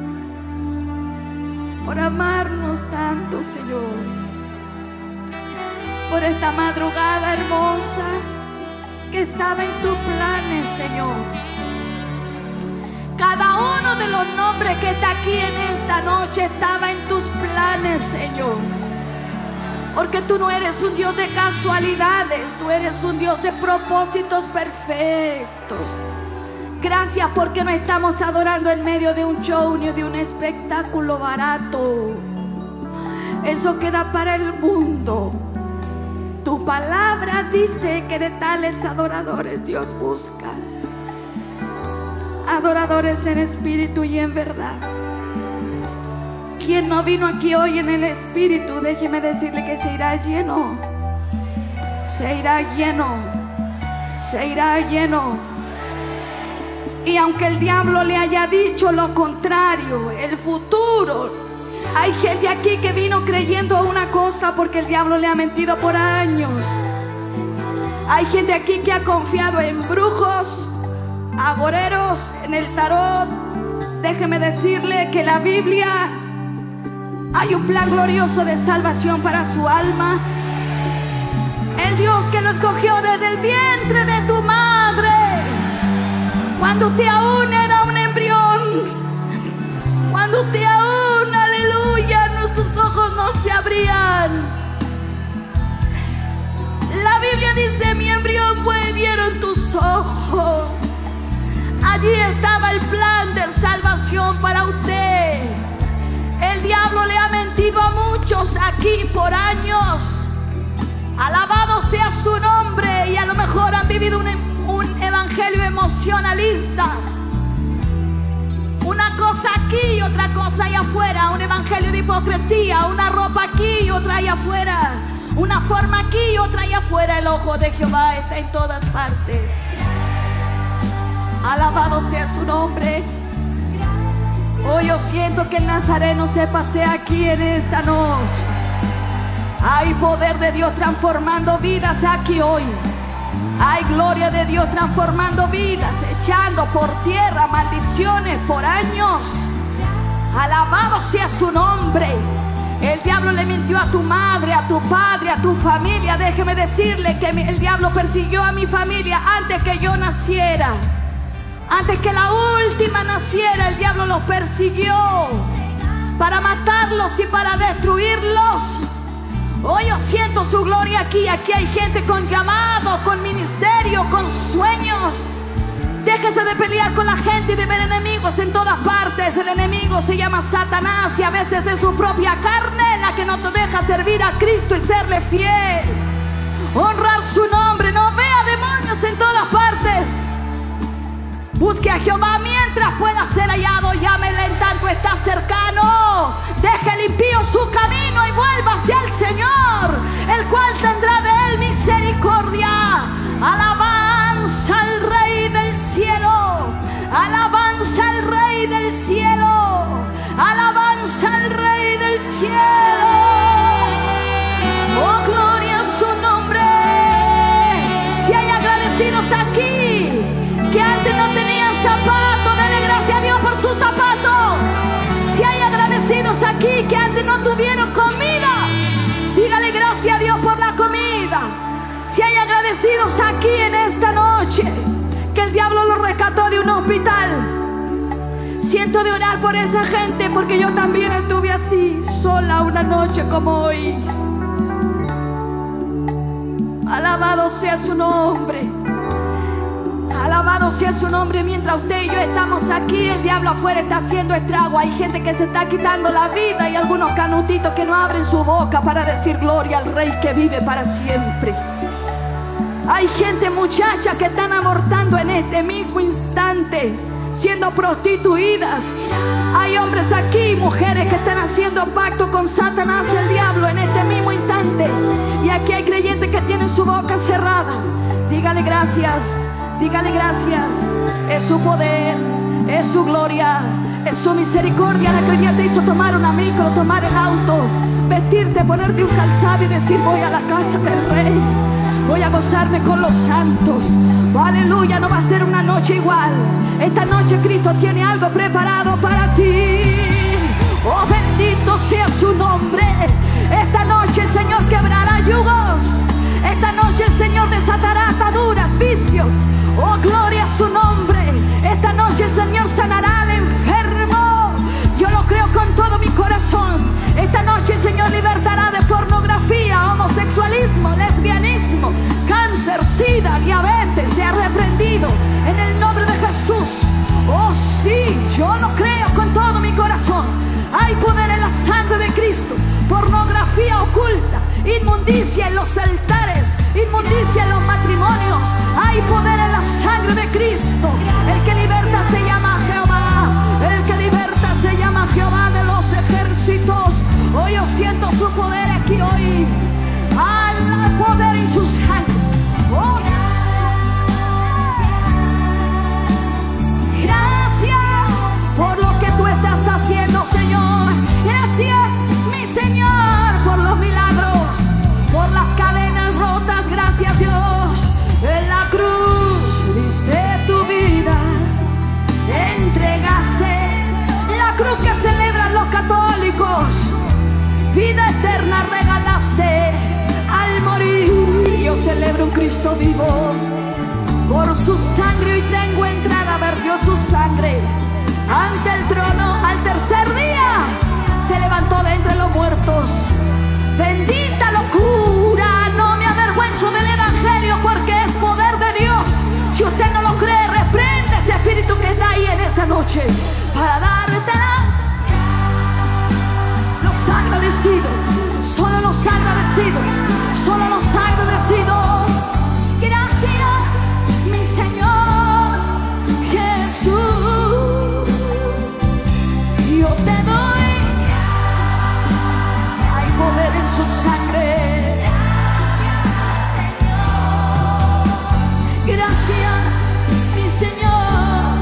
por amarnos tanto, Señor. Por esta madrugada hermosa que estaba en tus planes, Señor. Cada uno de los nombres que está aquí en esta noche estaba en tus planes, Señor. Porque tú no eres un Dios de casualidades, tú eres un Dios de propósitos perfectos. Gracias porque no estamos adorando en medio de un show ni de un espectáculo barato. Eso queda para el mundo. Tu palabra dice que de tales adoradores Dios busca. Adoradores en espíritu y en verdad. Quien no vino aquí hoy en el espíritu, déjeme decirle que se irá lleno. Se irá lleno. Se irá lleno. Y aunque el diablo le haya dicho lo contrario, el futuro, hay gente aquí que vino creyendo una cosa porque el diablo le ha mentido por años. Hay gente aquí que ha confiado en brujos, agoreros, en el tarot. Déjeme decirle que la Biblia hay un plan glorioso de salvación para su alma. El Dios que lo escogió desde el vientre de tu madre, cuando usted aún era un embrión, cuando usted aún, aleluya, nuestros ojos no se abrían. La Biblia dice: mi embrión vieron tus ojos. Allí estaba el plan de salvación para usted. El diablo le ha mentido a muchos aquí por años. Alabado sea su nombre. Y a lo mejor han vivido un, un evangelio emocionalista. Una cosa aquí y otra cosa allá afuera. Un evangelio de hipocresía. Una ropa aquí y otra allá afuera. Una forma aquí y otra allá afuera. El ojo de Jehová está en todas partes. Alabado sea su nombre. Hoy yo siento que el Nazareno se pasea aquí en esta noche. Hay poder de Dios transformando vidas aquí hoy. Hay gloria de Dios transformando vidas, echando por tierra maldiciones por años. Alabado sea su nombre. El diablo le mintió a tu madre, a tu padre, a tu familia. Déjeme decirle que el diablo persiguió a mi familia antes que yo naciera. Antes que la última naciera, el diablo los persiguió para matarlos y para destruirlos. Hoy yo siento su gloria aquí. Aquí hay gente con llamado, con ministerio, con sueños. Déjese de pelear con la gente y de ver enemigos en todas partes. El enemigo se llama Satanás y a veces es su propia carne la que no te deja servir a Cristo y serle fiel. Honrar su nombre. No vea demonios en todas partes. Busque a Jehová mientras pueda ser hallado. Llámele en tanto está cercano. Deje el impío su camino y vuelva hacia el Señor, el cual tendrá de él misericordia. Alabanza al Rey del cielo. Alabanza al Rey del cielo. Alabanza al Rey del cielo. Oh, gloria a su nombre. Si hay agradecidos aquí que antes no tenían zapato, denle gracias a Dios por su zapato. Si hay agradecidos aquí que antes no tuvieron comida, dígale gracias a Dios por la comida. Si hay agradecidos aquí en esta noche que el diablo los rescató de un hospital, siento de orar por esa gente porque yo también estuve así, sola una noche como hoy. Alabado sea su nombre. Alabado sea su nombre. Mientras usted y yo estamos aquí, el diablo afuera está haciendo estrago. Hay gente que se está quitando la vida y algunos canutitos que no abren su boca para decir gloria al Rey que vive para siempre. Hay gente, muchachas, que están abortando en este mismo instante, siendo prostituidas. Hay hombres aquí, mujeres que están haciendo pacto con Satanás, el diablo, en este mismo instante. Y aquí hay creyentes que tienen su boca cerrada. Dígale gracias. Dígale gracias. Es su poder, es su gloria, Es su misericordia la que hoy día te hizo tomar una micro, tomar el auto, vestirte, ponerte un calzado y decir: voy a la casa del Rey, voy a gozarme con los santos. Aleluya, no va a ser una noche igual. Esta noche Cristo tiene algo preparado para ti. Oh, bendito sea su nombre. Esta noche el Señor quebrará yugos. Esta noche el Señor desatará ataduras, vicios. Oh, gloria a su nombre. Esta noche el Señor sanará al enfermo. Yo lo creo con todo mi corazón. Esta noche el Señor libertará de pornografía, homosexualismo, lesbianismo, cáncer, sida, diabetes. Sea reprendido en el nombre de Jesús. Oh sí, yo lo creo con todo mi corazón. Hay poder en la sangre de Cristo. Pornografía oculta, inmundicia en los altares, inmundicia en los matrimonios. Hay poder en la sangre de Cristo. El que liberta se llama Jehová. El que liberta se llama Jehová de los ejércitos. Hoy yo siento su poder aquí hoy. Al poder en su sangre. Oh, gracias por lo que tú estás haciendo, Señor. Gracias, mi Señor, por los milagros, por las cadenas rotas. Gracias, Dios. En la cruz diste tu vida, entregaste la cruz que celebran los católicos. Vida eterna regalaste al morir. Yo celebro un Cristo vivo. Por su sangre hoy tengo entrada a ver Dios su sangre ante el trono. Al tercer día se levantó de entre los muertos. Bendita locura. No me avergüenzo del evangelio porque es poder de Dios. Si usted no lo cree, reprende ese espíritu que está ahí en esta noche para dártelas. Los agradecidos, solo los agradecidos, solo los agradecidos. Gracias, mi Señor Jesús. Yo te doy. Hay poder en su sangre. Gracias, mi Señor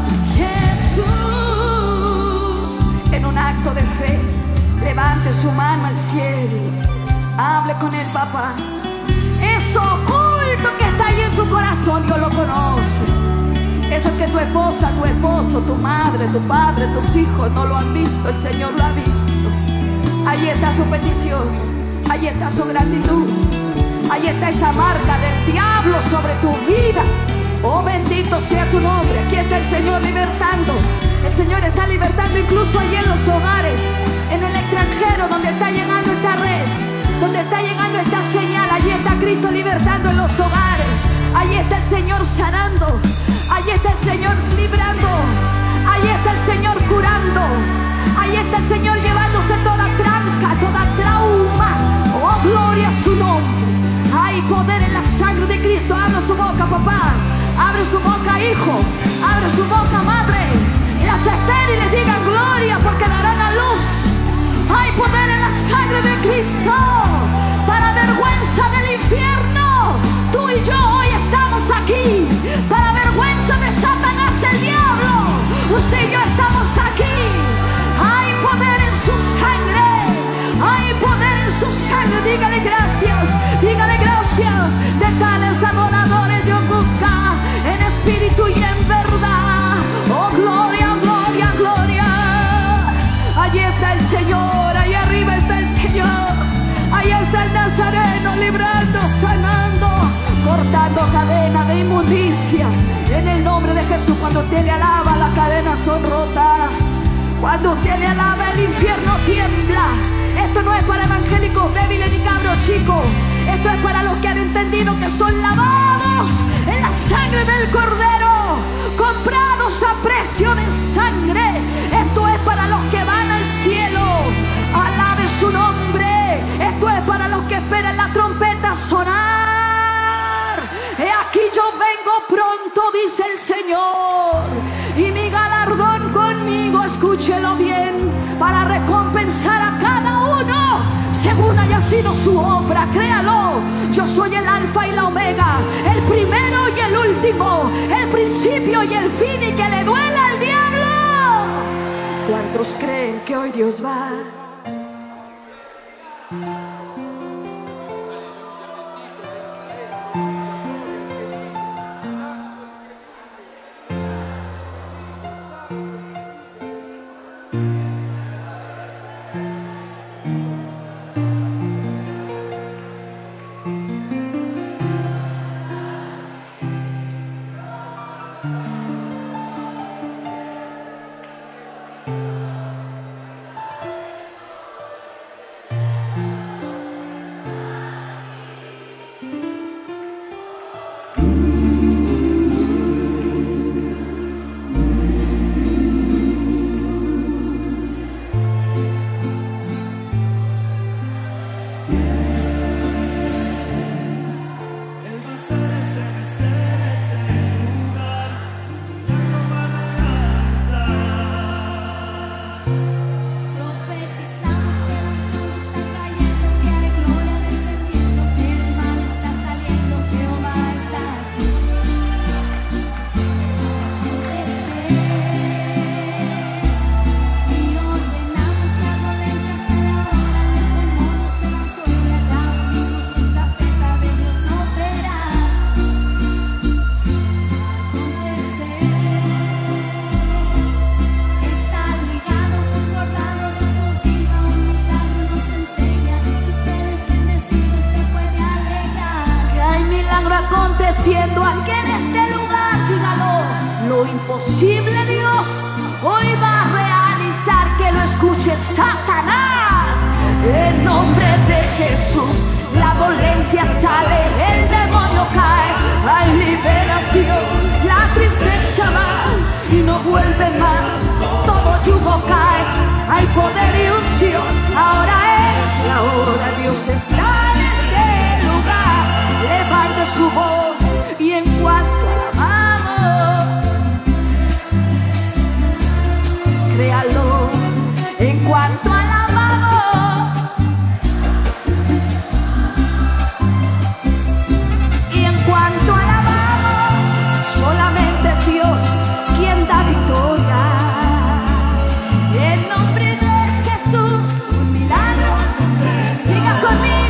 Jesús. En un acto de fe, levante su mano al cielo. Hable con el Papá. Eso oculto que está ahí en su corazón, Dios lo conoce. Eso que tu esposa, tu esposo, tu madre, tu padre, tus hijos no lo han visto, el Señor lo ha visto. Ahí está su petición, ahí está su gratitud, ahí está esa marca del diablo sobre tu vida. Oh, bendito sea tu nombre. Aquí está el Señor libertando. El Señor está libertando incluso allí en los hogares, en el extranjero, donde está llegando esta red, donde está llegando esta señal. Allí está Cristo libertando en los hogares. Allí está el Señor sanando. Allí está el Señor librando. Allí está el Señor curando. Allí está el Señor llevándose toda tranca, toda trauma. Oh, gloria a su nombre. Hay poder en la sangre de Cristo. Abre su boca, papá. Abre su boca, hijo. Abre su boca, madre. Las estériles digan gloria porque darán a luz. Hay poder en la sangre de Cristo. Para vergüenza del infierno, tú y yo hoy estamos aquí. Para vergüenza de Satanás, del diablo, usted y yo estamos aquí. Hay poder en su sangre. Hay poder en su sangre. Dígale gracias. Dígale gracias. De tales adoradores Dios busca en espíritu y en verdad. Oh, gloria, gloria, gloria. Allí está el Señor. Allí arriba está el Señor. Allí está el Nazareno librando, sanando, cortando cadena de inmundicia. En el nombre de Jesús, cuando usted le alaba, las cadenas son rotas. Cuando usted le alaba, el infierno tiembla. Esto no es para evangélicos débiles ni cabros chicos. Esto es para los que han entendido que son lavados en la sangre del Cordero, comprados a precio de sangre. Esto es para los que van al cielo. Alabe su nombre. Esto es para los que esperan la trompeta sonar. He aquí yo vengo pronto, dice el Señor, y mi galardón conmigo, escúchelo bien, para recompensar a cada uno según haya sido su obra. Créalo, yo soy el alfa y la omega, el primero y el último, el principio y el fin. Y que le duela al diablo, otros creen que hoy Dios va. Aconteciendo aquí en este lugar, dígalo, lo imposible Dios hoy va a realizar, que lo escuche Satanás. En nombre de Jesús la dolencia sale, el demonio cae, hay liberación, la tristeza va y no vuelve más, todo yugo cae, hay poder y unción, ahora es la hora, Dios está en este lugar. Levante su voz y en cuanto alabamos, créalo, en cuanto alabamos, y en cuanto alabamos, solamente es Dios quien da victoria. En nombre de Jesús, un milagro, siga conmigo.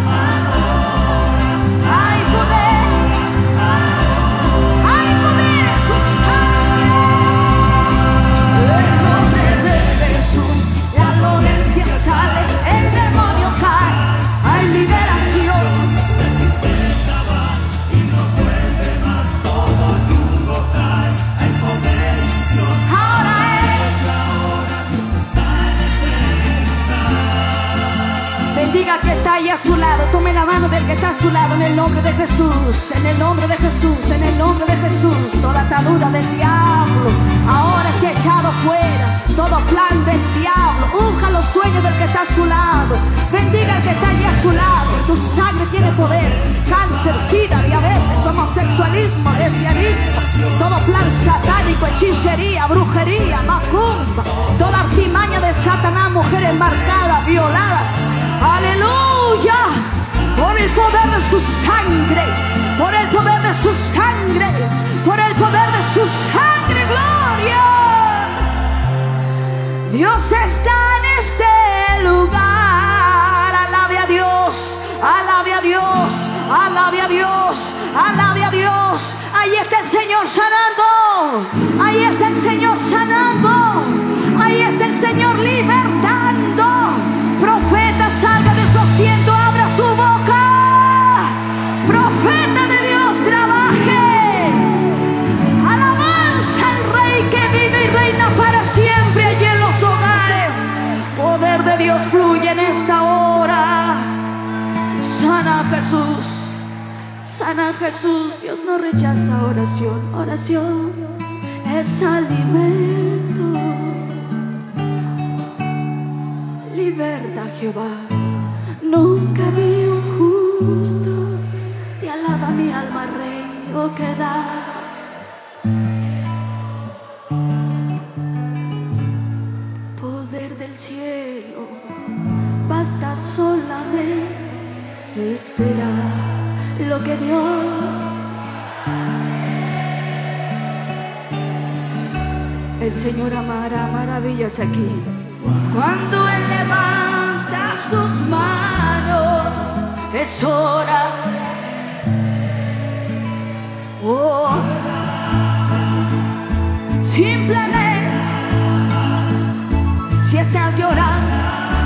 Diga que está ahí a su lado, tome la mano del que está a su lado, en el nombre de Jesús, en el nombre de Jesús, en el nombre de Jesús. Toda atadura del diablo ahora se ha echado fuera, todo plan del diablo, unja los sueños del que está a su lado, bendiga al que está allí a su lado. Tu sangre tiene poder, cáncer, sida, diabetes, homosexualismo, lesbianismo, todo plan satánico, hechicería, brujería, macumba, toda artimaña de Satanás, mujeres embarcadas, violadas. Aleluya, por el poder de su sangre, por el poder de su sangre, por el poder de su sangre, gloria. Dios está en este lugar, alabe a Dios, alabe a Dios, alabe a Dios, alabe a Dios. Ahí está el Señor sanando, ahí está el Señor sanando, ahí está el Señor libertando. Profeta, salga de su asiento, abra su boca. Profeta de Dios, trabaje. Alabanza al Rey que vive y reina para siempre allí en los hogares. Poder de Dios fluye en esta hora. Sana a Jesús, sana a Jesús. Dios no rechaza oración, oración es alimento. Liberta, Jehová, nunca vi un justo, te alaba mi alma, Rey, oh que da. Poder del cielo, basta solamente esperar lo que Dios El Señor hará maravillas aquí. Cuando Él levanta sus manos, es hora. Oh, simplemente, si estás llorando,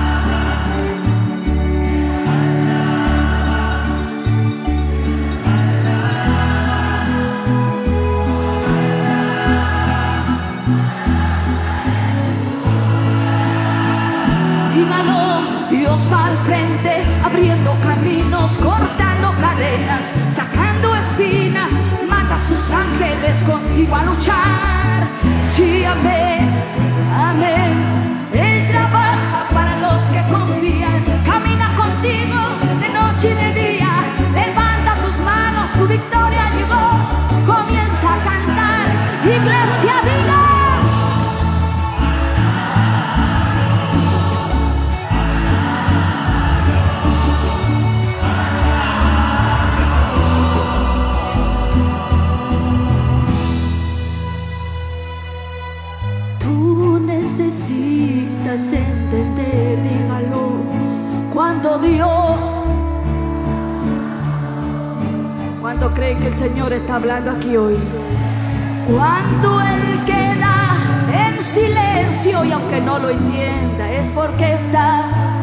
Dios va al frente, abriendo caminos, cortando cadenas, sacando espinas, manda a sus ángeles contigo a luchar. Sí, amén, amén. Él trabaja para los que confían, camina contigo de noche y de día. Levanta tus manos, tu victoria llegó, comienza a cantar. Iglesia, diga. Necesitas entender, dígalo, cuando Dios, cuando creen que el Señor está hablando aquí hoy, cuando Él queda en silencio y aunque no lo entienda es porque está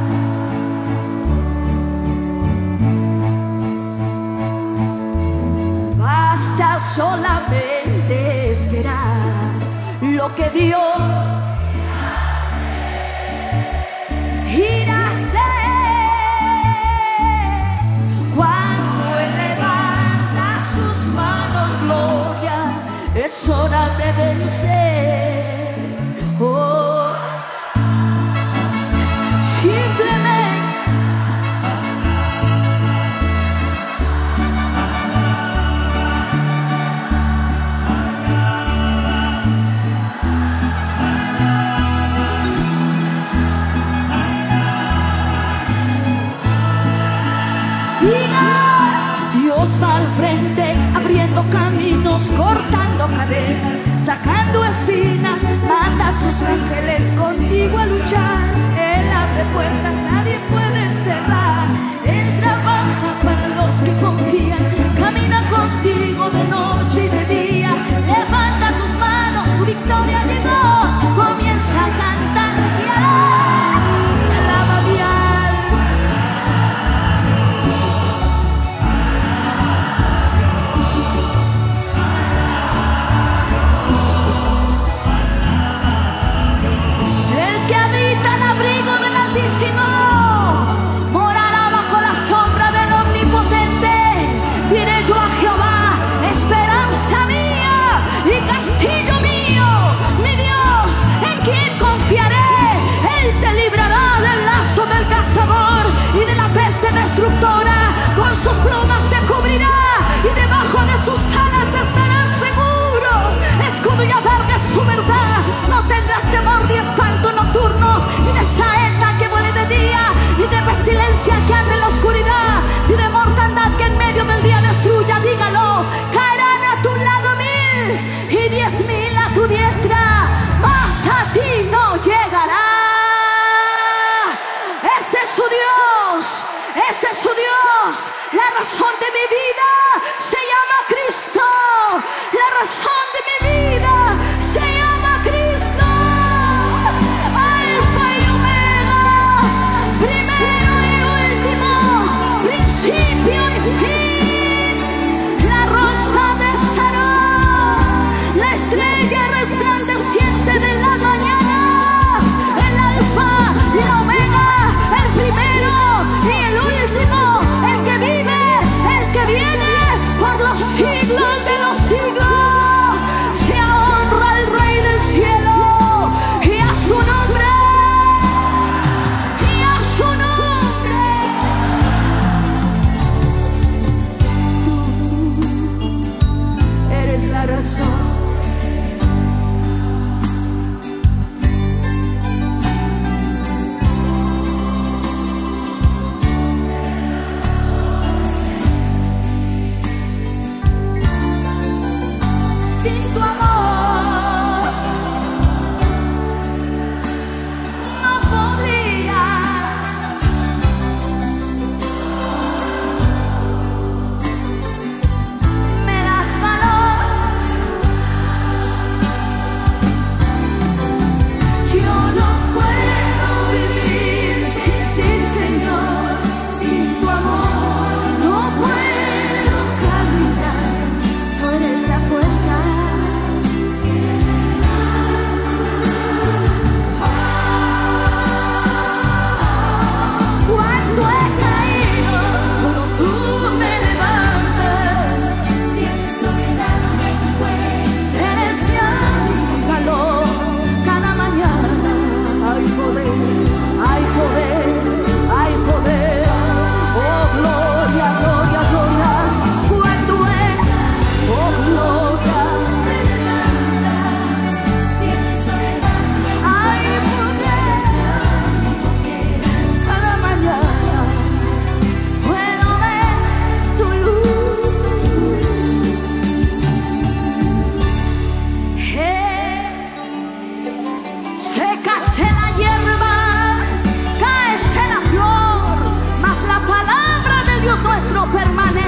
basta solamente esperar lo que Dios irá a hacer. Cuando Él levanta sus manos, gloria, es hora de vencer. Oh, simplemente Dios va al frente, abriendo caminos, cortando cadenas, sacando espinas, manda a sus ángeles contigo a luchar. Él abre puertas, nadie puede cerrar. Él trabaja para los que confían, camina contigo de noche y de día. Levanta tus manos, tu victoria llegó, comienza a cantar y hará. Alaba mi alma. Morará bajo la sombra del Omnipotente. Diré yo a Jehová, esperanza mía y castillo mío, mi Dios, en quien confiaré. Él te librará del lazo del cazador y de la peste destructora. Con sus plumas te cubrirá y debajo de sus alas estarás seguro. Escudo y adarga es su verdad. No tendrás temor ni espanto nocturno, ni de saeta que vuele de día, ni de pestilencia que ande en la oscuridad, ni de mortandad que en medio del día destruya. Dígalo, caerán a tu lado mil y diez mil a tu diestra, mas a ti no llegará. Ese es su Dios, ese es su Dios. La razón de mi vida se llama Cristo. La razón de mi vida se llama Cristo. Alfa y Omega, primero y último, principio y fin. La rosa de Sarón, la estrella resplandeciente de la mañana. El alfa y la omega, el primero y el último, el que vive, el que viene por los siglos de los siglos. Sea honra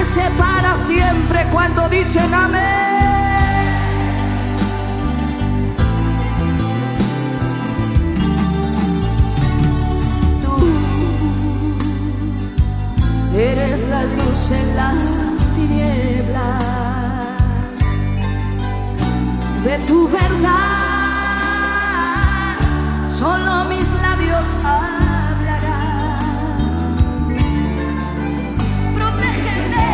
permanece para siempre. Cuando dicen amén. Tú eres la luz en las tinieblas de tu verdad. Solo mis labios hablarán. Protégeme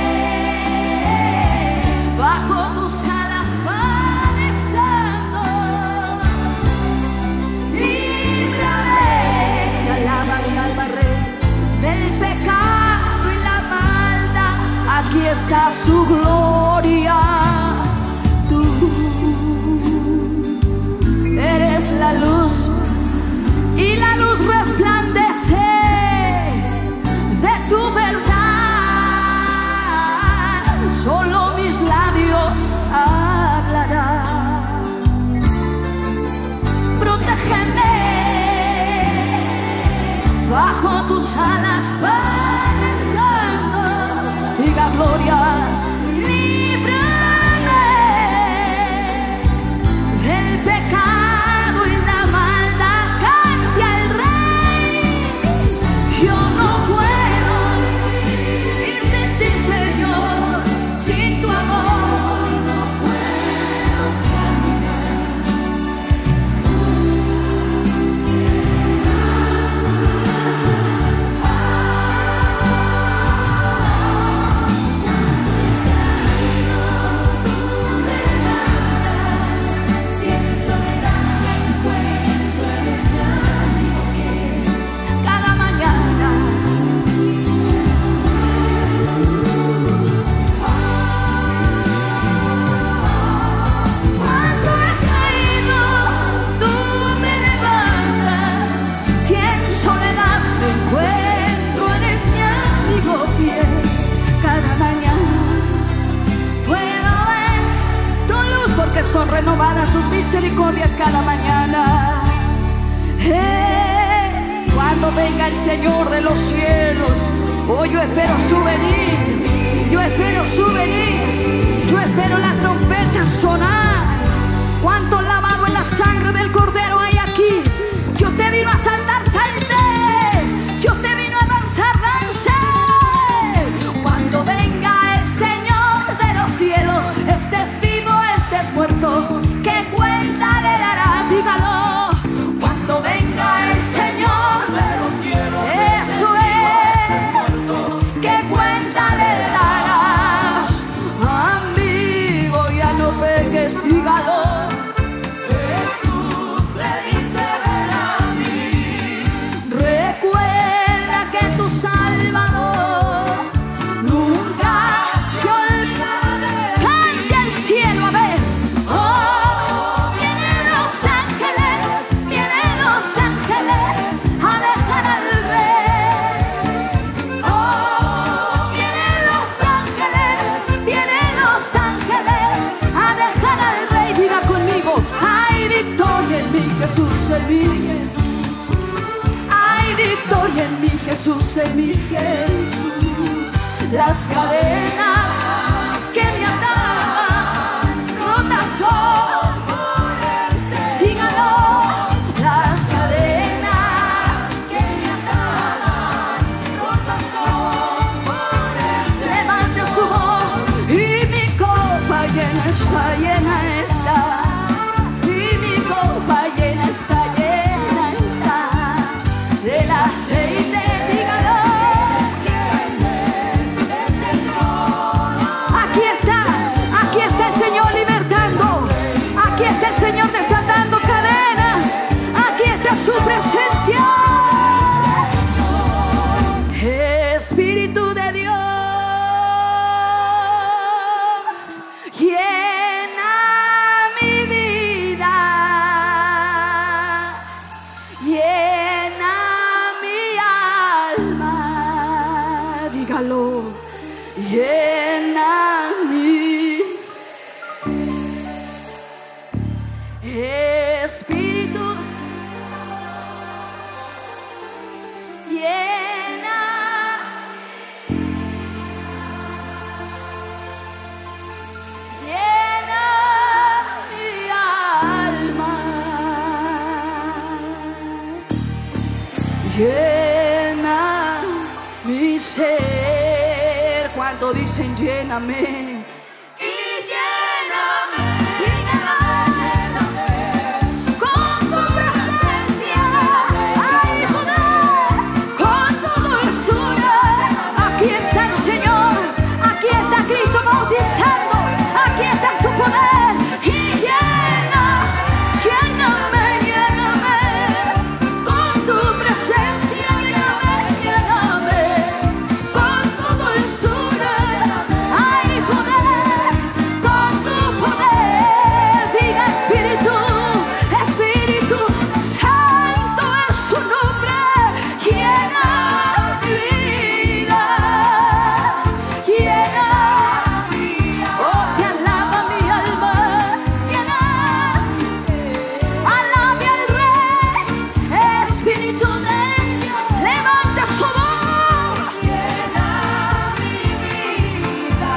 bajo tus alas, Padre Santo. Líbrame, te alaba mi alma, Rey, del pecado y la maldad. Aquí está su gloria. Tú eres la luz y la luz resplandece de tu verdad. Solo mis labios hablarán. Protégeme bajo tus alas, Padre Santo. Diga gloria. Líbrame del pecado y la maldad. Cante al Rey. Yo no puedo ir sin ti, Señor, sin tu amor no puedo caminar. Cada mañana cuando he caído, tú me levantas. Si en soledad me encuentro, eres mi amigo fiel. Cada mañana puedo ver tu luz, porque son renovadas sus misericordias cada mañana. Hey, cuando venga el Señor de los cielos, oh, yo espero su venir, yo espero su venir, yo espero la trompeta sonar. Cuánto lavado en la sangre del Cordero hay aquí. Yo te vino a saltar, salté. Yo te vino a danzar, dancé. Cuando venga el Señor de los cielos, estés vivo, estés muerto, ¿qué cuenta le dará? Dígalo. Cuando venga el Señor de los cielos, eso es, ¿qué cuenta le darás? Amigo, ya no peques, dígalo. Jesús le dice, ven a mí. Recuerda que tu Salvador nunca se olvida de ti. Cante al cielo, a ver. Oh, vienen los ángeles, vienen los ángeles a dejar al Rey. Oh, vienen los ángeles, vienen los ángeles a dejar al Rey. Diga conmigo, hay victoria en mi Jesús, en mi Jesús. Hay victoria en mi Jesús, en mi Jesús. Las cadenas que me ataban rotas son por el Señor. Dígalo. Las cadenas que me ataban rotas son por el Señor. Levante su voz y mi copa llena está, llena está. Y mi copa llena está, llena está del aceite. Dígalo. Aquí está, aquí está el Señor libertando. Aquí está el Señor desatando cadenas. Aquí está su presencia. Espíritu de Dios, llena mi vida, llena mi alma. Dígalo. Llena mi espíritu, llena llena mi ser. ¿Cuánto dicen lléname? Y lléname, lléname, lléname, con tu presencia hay poder, con tu dulzura. Aquí está el Señor, aquí está Cristo bautizando, aquí está su poder. Y llena, lléname, lléname, con tu presencia, lléname, lléname, con tu dulzura. Hay poder, con tu poder. Diga Espíritu, Espíritu Santo es su nombre. Llena mi vida, llena mi vida. Oh, te alaba mi alma. Llena mi ser. Alabe al Rey. Espíritu de Dios, levanta su voz. Llena mi vida,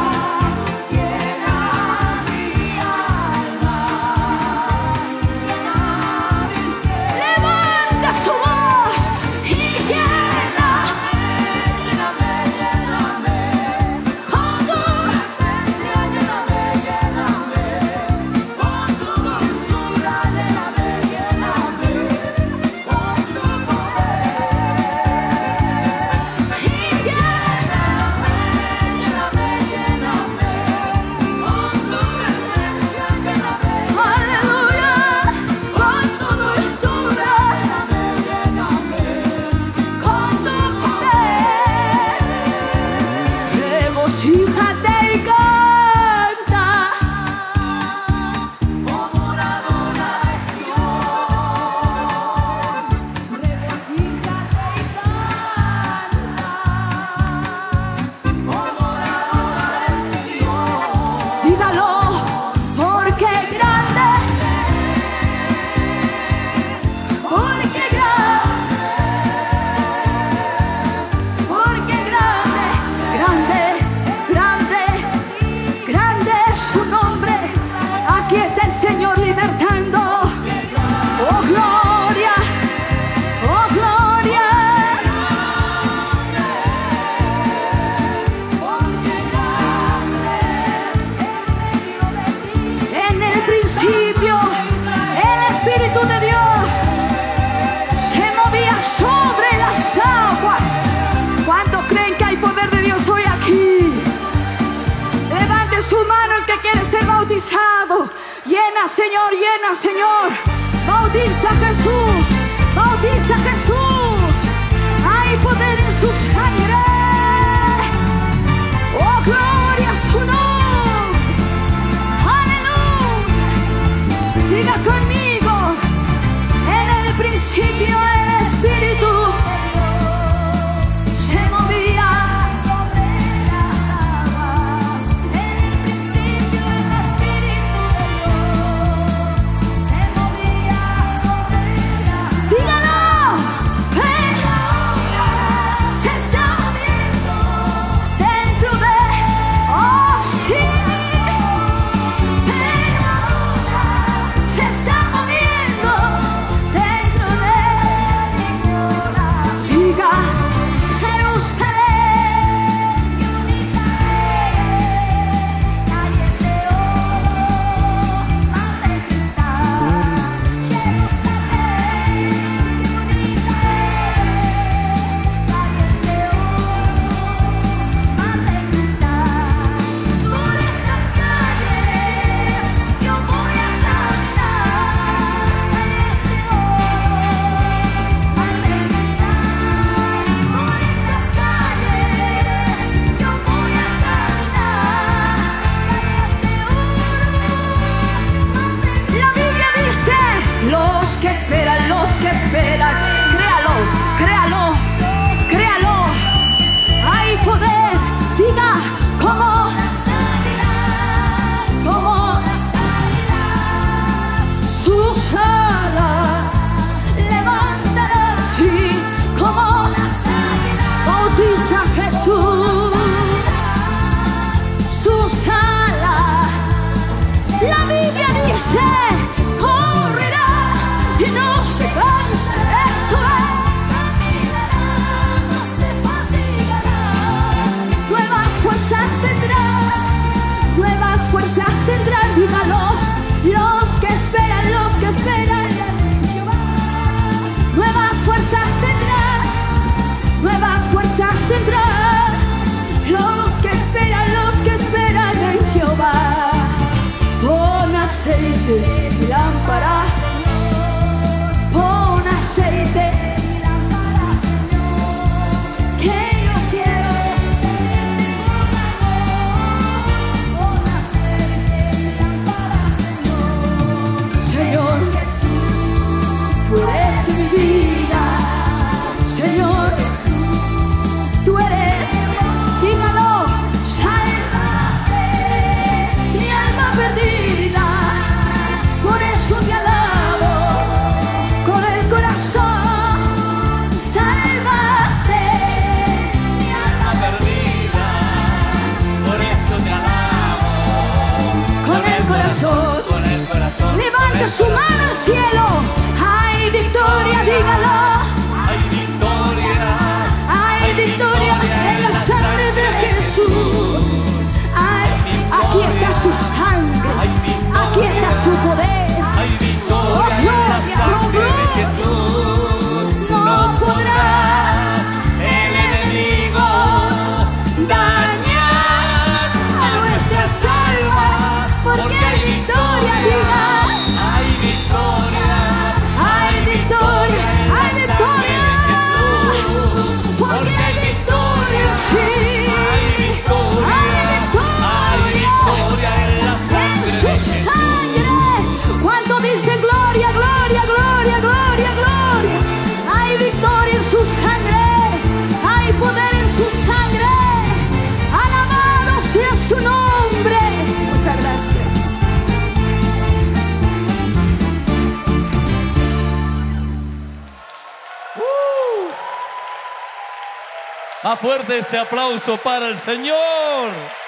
llena mi alma, llena mi ser. Levanta su voz y Lléname, lléname, lléname, con tu presencia, lléname, lléname, con tu dulzura, lléname, lléname, con tu poder. Y lléname, lléname, lléname, con tu presencia, lléname, aleluya. con tu dulzura, lléname, lléname, con tu poder. Regocíjate y canta. Como una adoración, regocijate y canta, como una adoración, Dígalo, porque grande, porque grande, porque grande, grande, grande, grande es su nombre. Aquí está el Señor libertando. Oh gloria, oh gloria. En el principio, el Espíritu de Dios se movía sobre las aguas. ¿Cuántos creen que hay poder de Dios hoy aquí? Levante su mano el que quiere ser bautizado. Llena, Señor, llena, Señor. Bautiza a Jesús, bautiza a Jesús. Hay poder en su sangre. Oh, gloria a su nombre. Aleluya. Diga conmigo, en el principio el Espíritu se movía sobre las aguas. En el principio el Espíritu de Dios se movía sobre las aguas. Dígalo. Pero ahora Se está moviendo dentro de, oh sí, pero ahora se está moviendo dentro de gloria, gloria, gloria, gloria, gloria. Hay victoria en su sangre, hay poder en su sangre. Alabado sea su nombre. Muchas gracias. Uh. Más fuerte ese aplauso para el Señor.